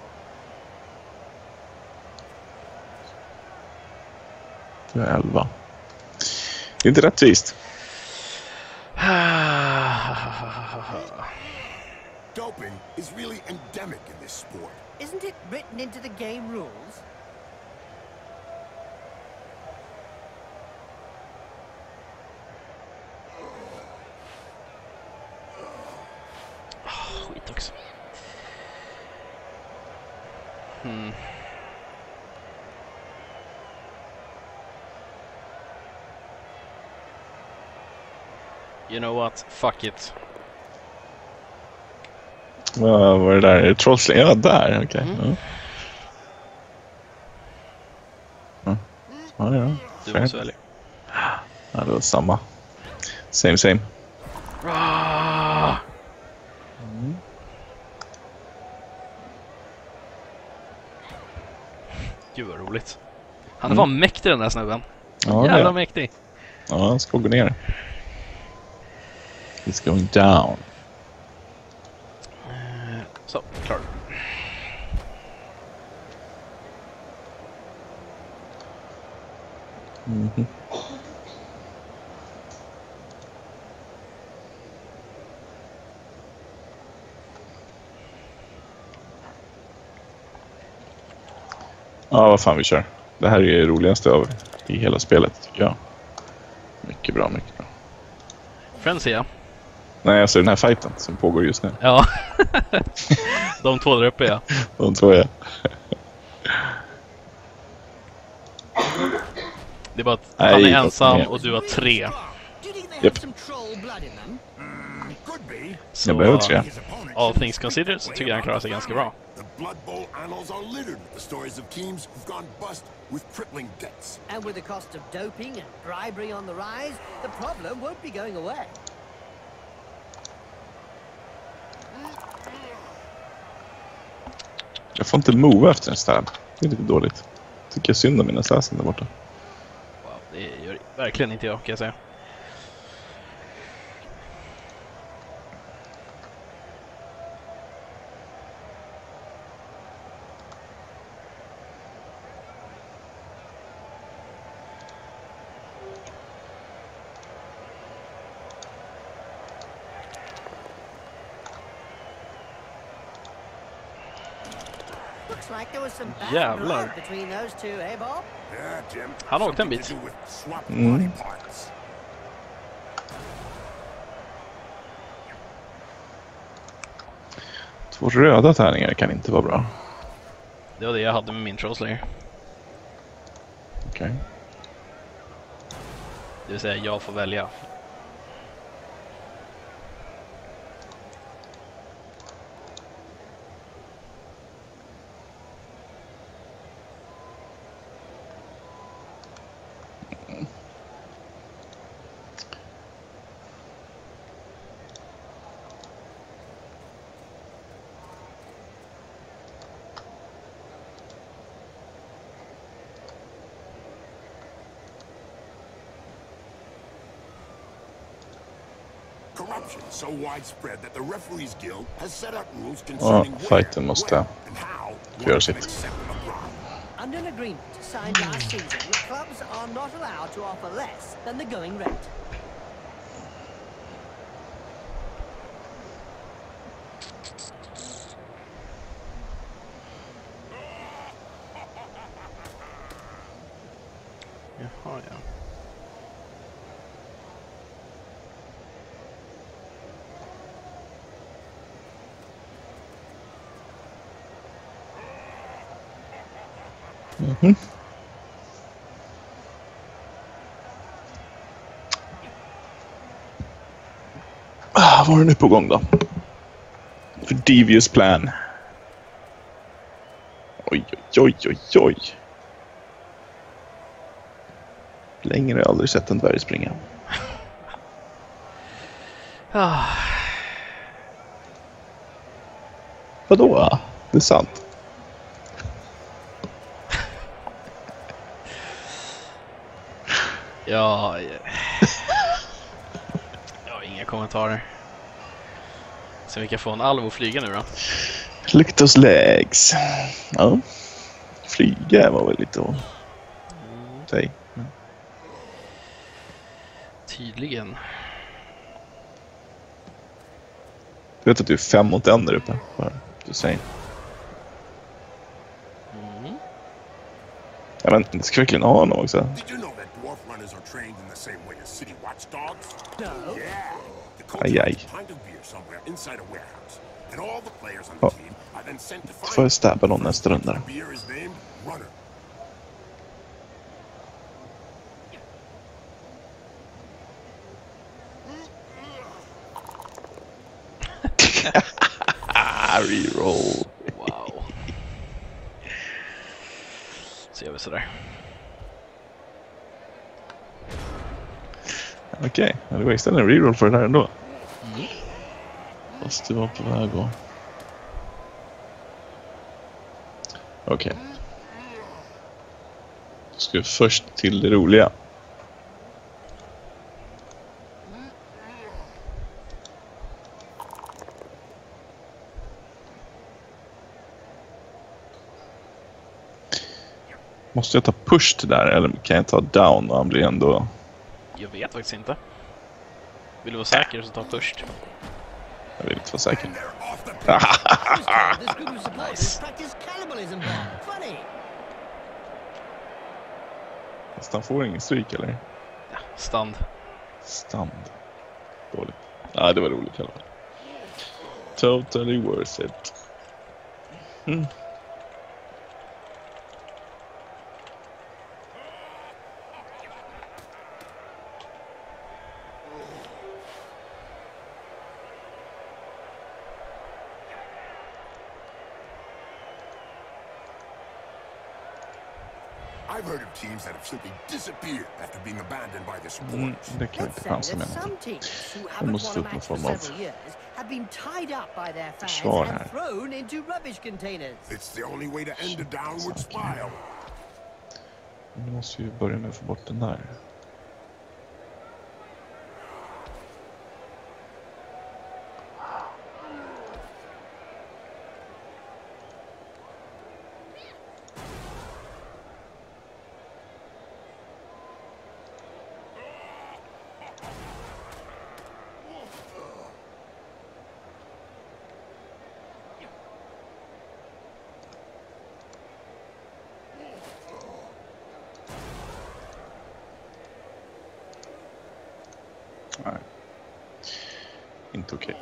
Det är 11. Det är inte rättvist. Doping is really endemic in this sport. Isn't it written into the game rules? Skit också. You know what? Fuck it. Vad var det där? Är det Trollsling? Ja, där. Okej. Ja. Ja, ja. Du Fair. måste välja. Ja, det var samma. Same, same. Ah! Gud vad roligt. Han är fan mäktig den där snubben. Ja, Jävla ja. mäktig. Ja, han ska gå ner. It's going down. Så, klar. Mhm. Ja, vad fan vi kör. Det här är det roligaste av i hela spelet, tycker jag. Mycket bra, mycket bra. Frenzy, ja. Nej, alltså den här fighten som pågår just nu. Ja. De två där uppe, ja. De tror jag. Det är bara att Nej, han är vad ensam fan. och du har 3. Do you think they have Yep. some troll blood in them? Could be. Så Jag behöver 3. His opponent all things considered så tycker jag han klarar sig ganska bra. The Blood Bowl annals are littered with the stories of teams who've gone bust with crippling debts. And with the cost of doping and bribery on the rise, the problem won't be going away. Jag får inte move efter en stab. Det är lite dåligt. Tycker jag synd om mina assassin där borta. Wow, det gör verkligen inte jag, kan jag säga. Looks like there was some bad Jävlar. blood between those two, eh, Bob? Yeah, Jim. Han åkte en Something bit. to do with swapped body parts. Två röda tärningar kan inte vara bra. Det var det jag hade med min Trollslayer. Okej. Det vill säga, jag får välja. corruption so widespread that the referees guild has set up rules concerning fighten måste when, and how göra one can sitt. accept a bribe. Under an agreement signed last season, clubs are not allowed to offer less than the going rate. Jaha, ja. Mhm. Var är nu på gång då? För devious plan. Oj, oj, oj, oj, oj. Längre har jag aldrig sett en dvärg springa. Ah, Vadå? Det är sant. ja, jag har inga kommentarer. Så vi kan få en alv och flyga nu då. Look at those legs. Ja. Flyga var väl lite att säga. Men Tydligen. du vet att du är 5 mot 1 där uppe. Du säger. Mm. Ja, men det ska verkligen ha honom också. Did you know that dwarf runners are trained in the same way as city watchdogs? No. Yeah. The coach Aye, aye. has a pint of beer somewhere inside a warehouse, and all the players on Oh. the team are then sent to Så find får jag stabba någon nästa runda. The beer is named Runner. Reroll. Wow. Så gör vi sådär. Okej, det var istället en reroll för det där ändå. Fast du var på väg att... Okej. Då ska vi först till det roliga. Måste jag ta push till där eller kan jag ta down och han blir ändå... Jag vet faktiskt inte. Vill du vara säker så ta först. Jag vill inte vara säker. And they're off the I was told this group of supporters Nice. practice cannibalism. Funny. Fast han får ingen stryk eller? Ja, stand. Stand. Dåligt. Ja, det var roligt i alla fall. Totally worth it. Mm. I've heard of teams that have simply disappeared after being abandoned by their supporters. Det kan jag Let's inte say chansa that med. some teams who Jag haven't måste won a upp någon match for form av several years have been tied up by their fans försvar and här. thrown into rubbish containers. It's the only way to end a downward spiral. Nu måste vi börja med att få bort den där. Nej. Inte okej.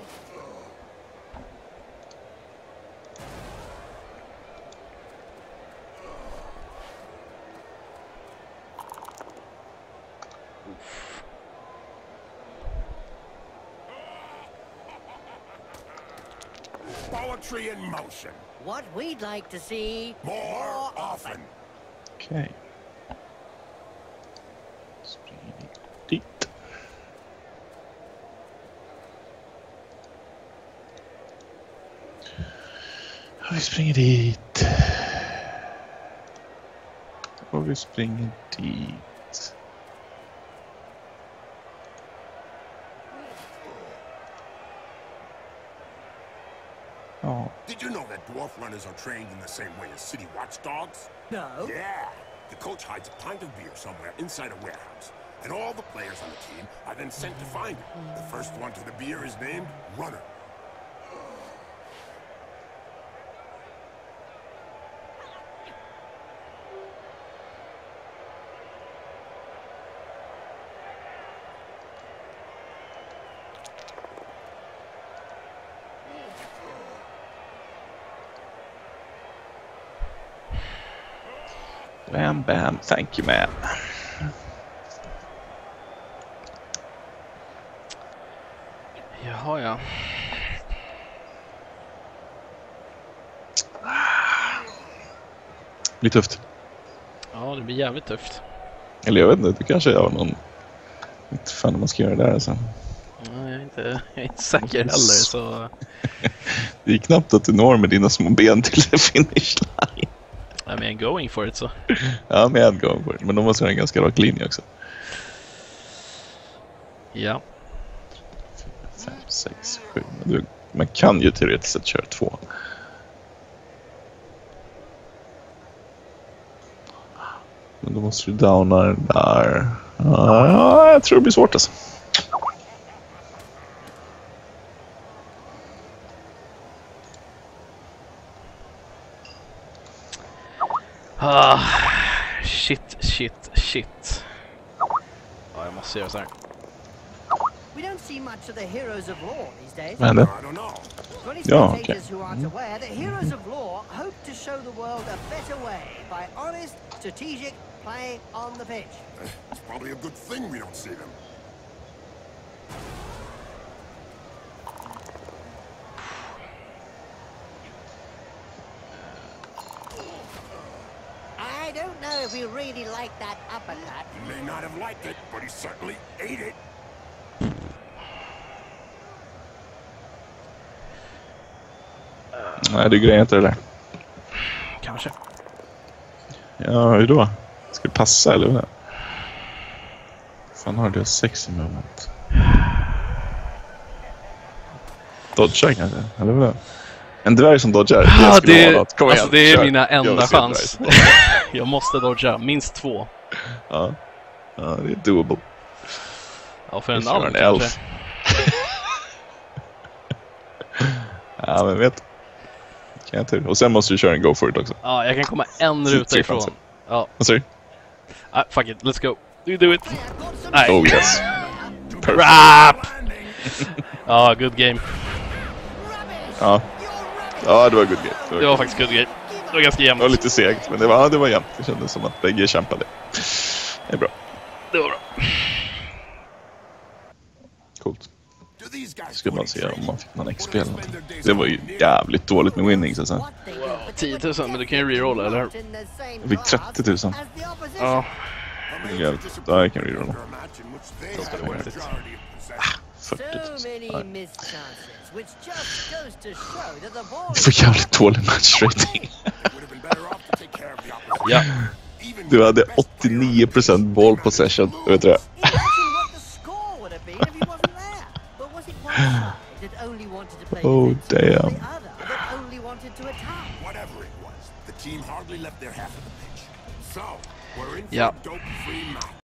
Poetry in motion. What we'd like to see More often. Okej. Springer vi dit. Och vi springer dit. Och vi springer dit. Did you know that dwarf runners are trained in the same way as city watchdogs? No. Yeah. The coach hides a pint of beer somewhere inside a warehouse. And all the players on the team are then sent to find it. The first one to the beer is named Runner. Bam, bam. Thank you, man. Jaha, ja. Det blir tufft. Ja, det blir jävligt tufft. Eller jag vet inte, du kanske har någon... Inte fan om man ska göra det där alltså. Nej, jag är inte säker heller, så... Det är knappt att du når med dina små ben till finish line. I mean, going for it, så. Ja, men going for it. Men de måste ha en ganska rak linje också. Ja. 5, 6, 7. Man kan ju teoretiskt sett köra 2. Men då måste du downa den där. Ja, jag tror det blir svårt alltså. Ah, shit. Ja, jag måste göra så här. We don't see much of the heroes of law these days. Men det. I don't know. For any Yeah, spectators who aren't aware, the heroes of law hope to show the world a better way by honest, strategic play on the pitch. It's probably a good thing we don't see them. I don't know if we really like that uppercut. He may not have liked it, but he certainly ate it. Nej, det grejer inte det där. Kanske. Ja, hur då? Ska det passa eller vad? Fan har du 6 i moment. Dodgar kanske, eller vad? En dvärg som dodgar. Ja, det är kör. mina enda Jag ser chans. Jag måste dodga, minst 2. Ja, det är doable. Ja, för en Jag kör alv en kanske. elf. Ja, men vet. Kan jag tur. Och sen måste du köra en go for it också. Ja, jag kan komma en ruta ifrån. chanser. Ja, Vad säger du? fuck it, let's go. You do it. Nej. Oh yes. Rap! Ja, good game. Ja. Ja, det var good game. Det var faktiskt good game. Det var ganska jämnt. Det var lite segt, men det var jämnt. Det kändes som att bägge kämpade. Det är bra. Det var bra. Coolt. Do these guys Ska man fully se om train? man fick någon XP Or eller spend någonting. their days Det var ju out jävligt dåligt med winnings alltså. 10 000, men du kan ju rerolla, eller hur? Jag fick 30 000. Ja. Jävligt. Ja, jag kan rerolla. after a match in which they Låter had det a worth it. majority of possession. 40 So 000. many Nej. missed chances, which just goes to show that the ball Det var jävligt dålig match rating. Would have been better off to take care of the opposition. Ja. Even Du hade the best 89% ball possession. Vet du det? Imagine what the score would have been if he wasn't there. But was it one side that only wanted to play Oh, defensive, or damn. the other that only wanted to attack? Whatever it was, the team hardly left their half of the pitch. So, we're in for Yeah. a dope-free match.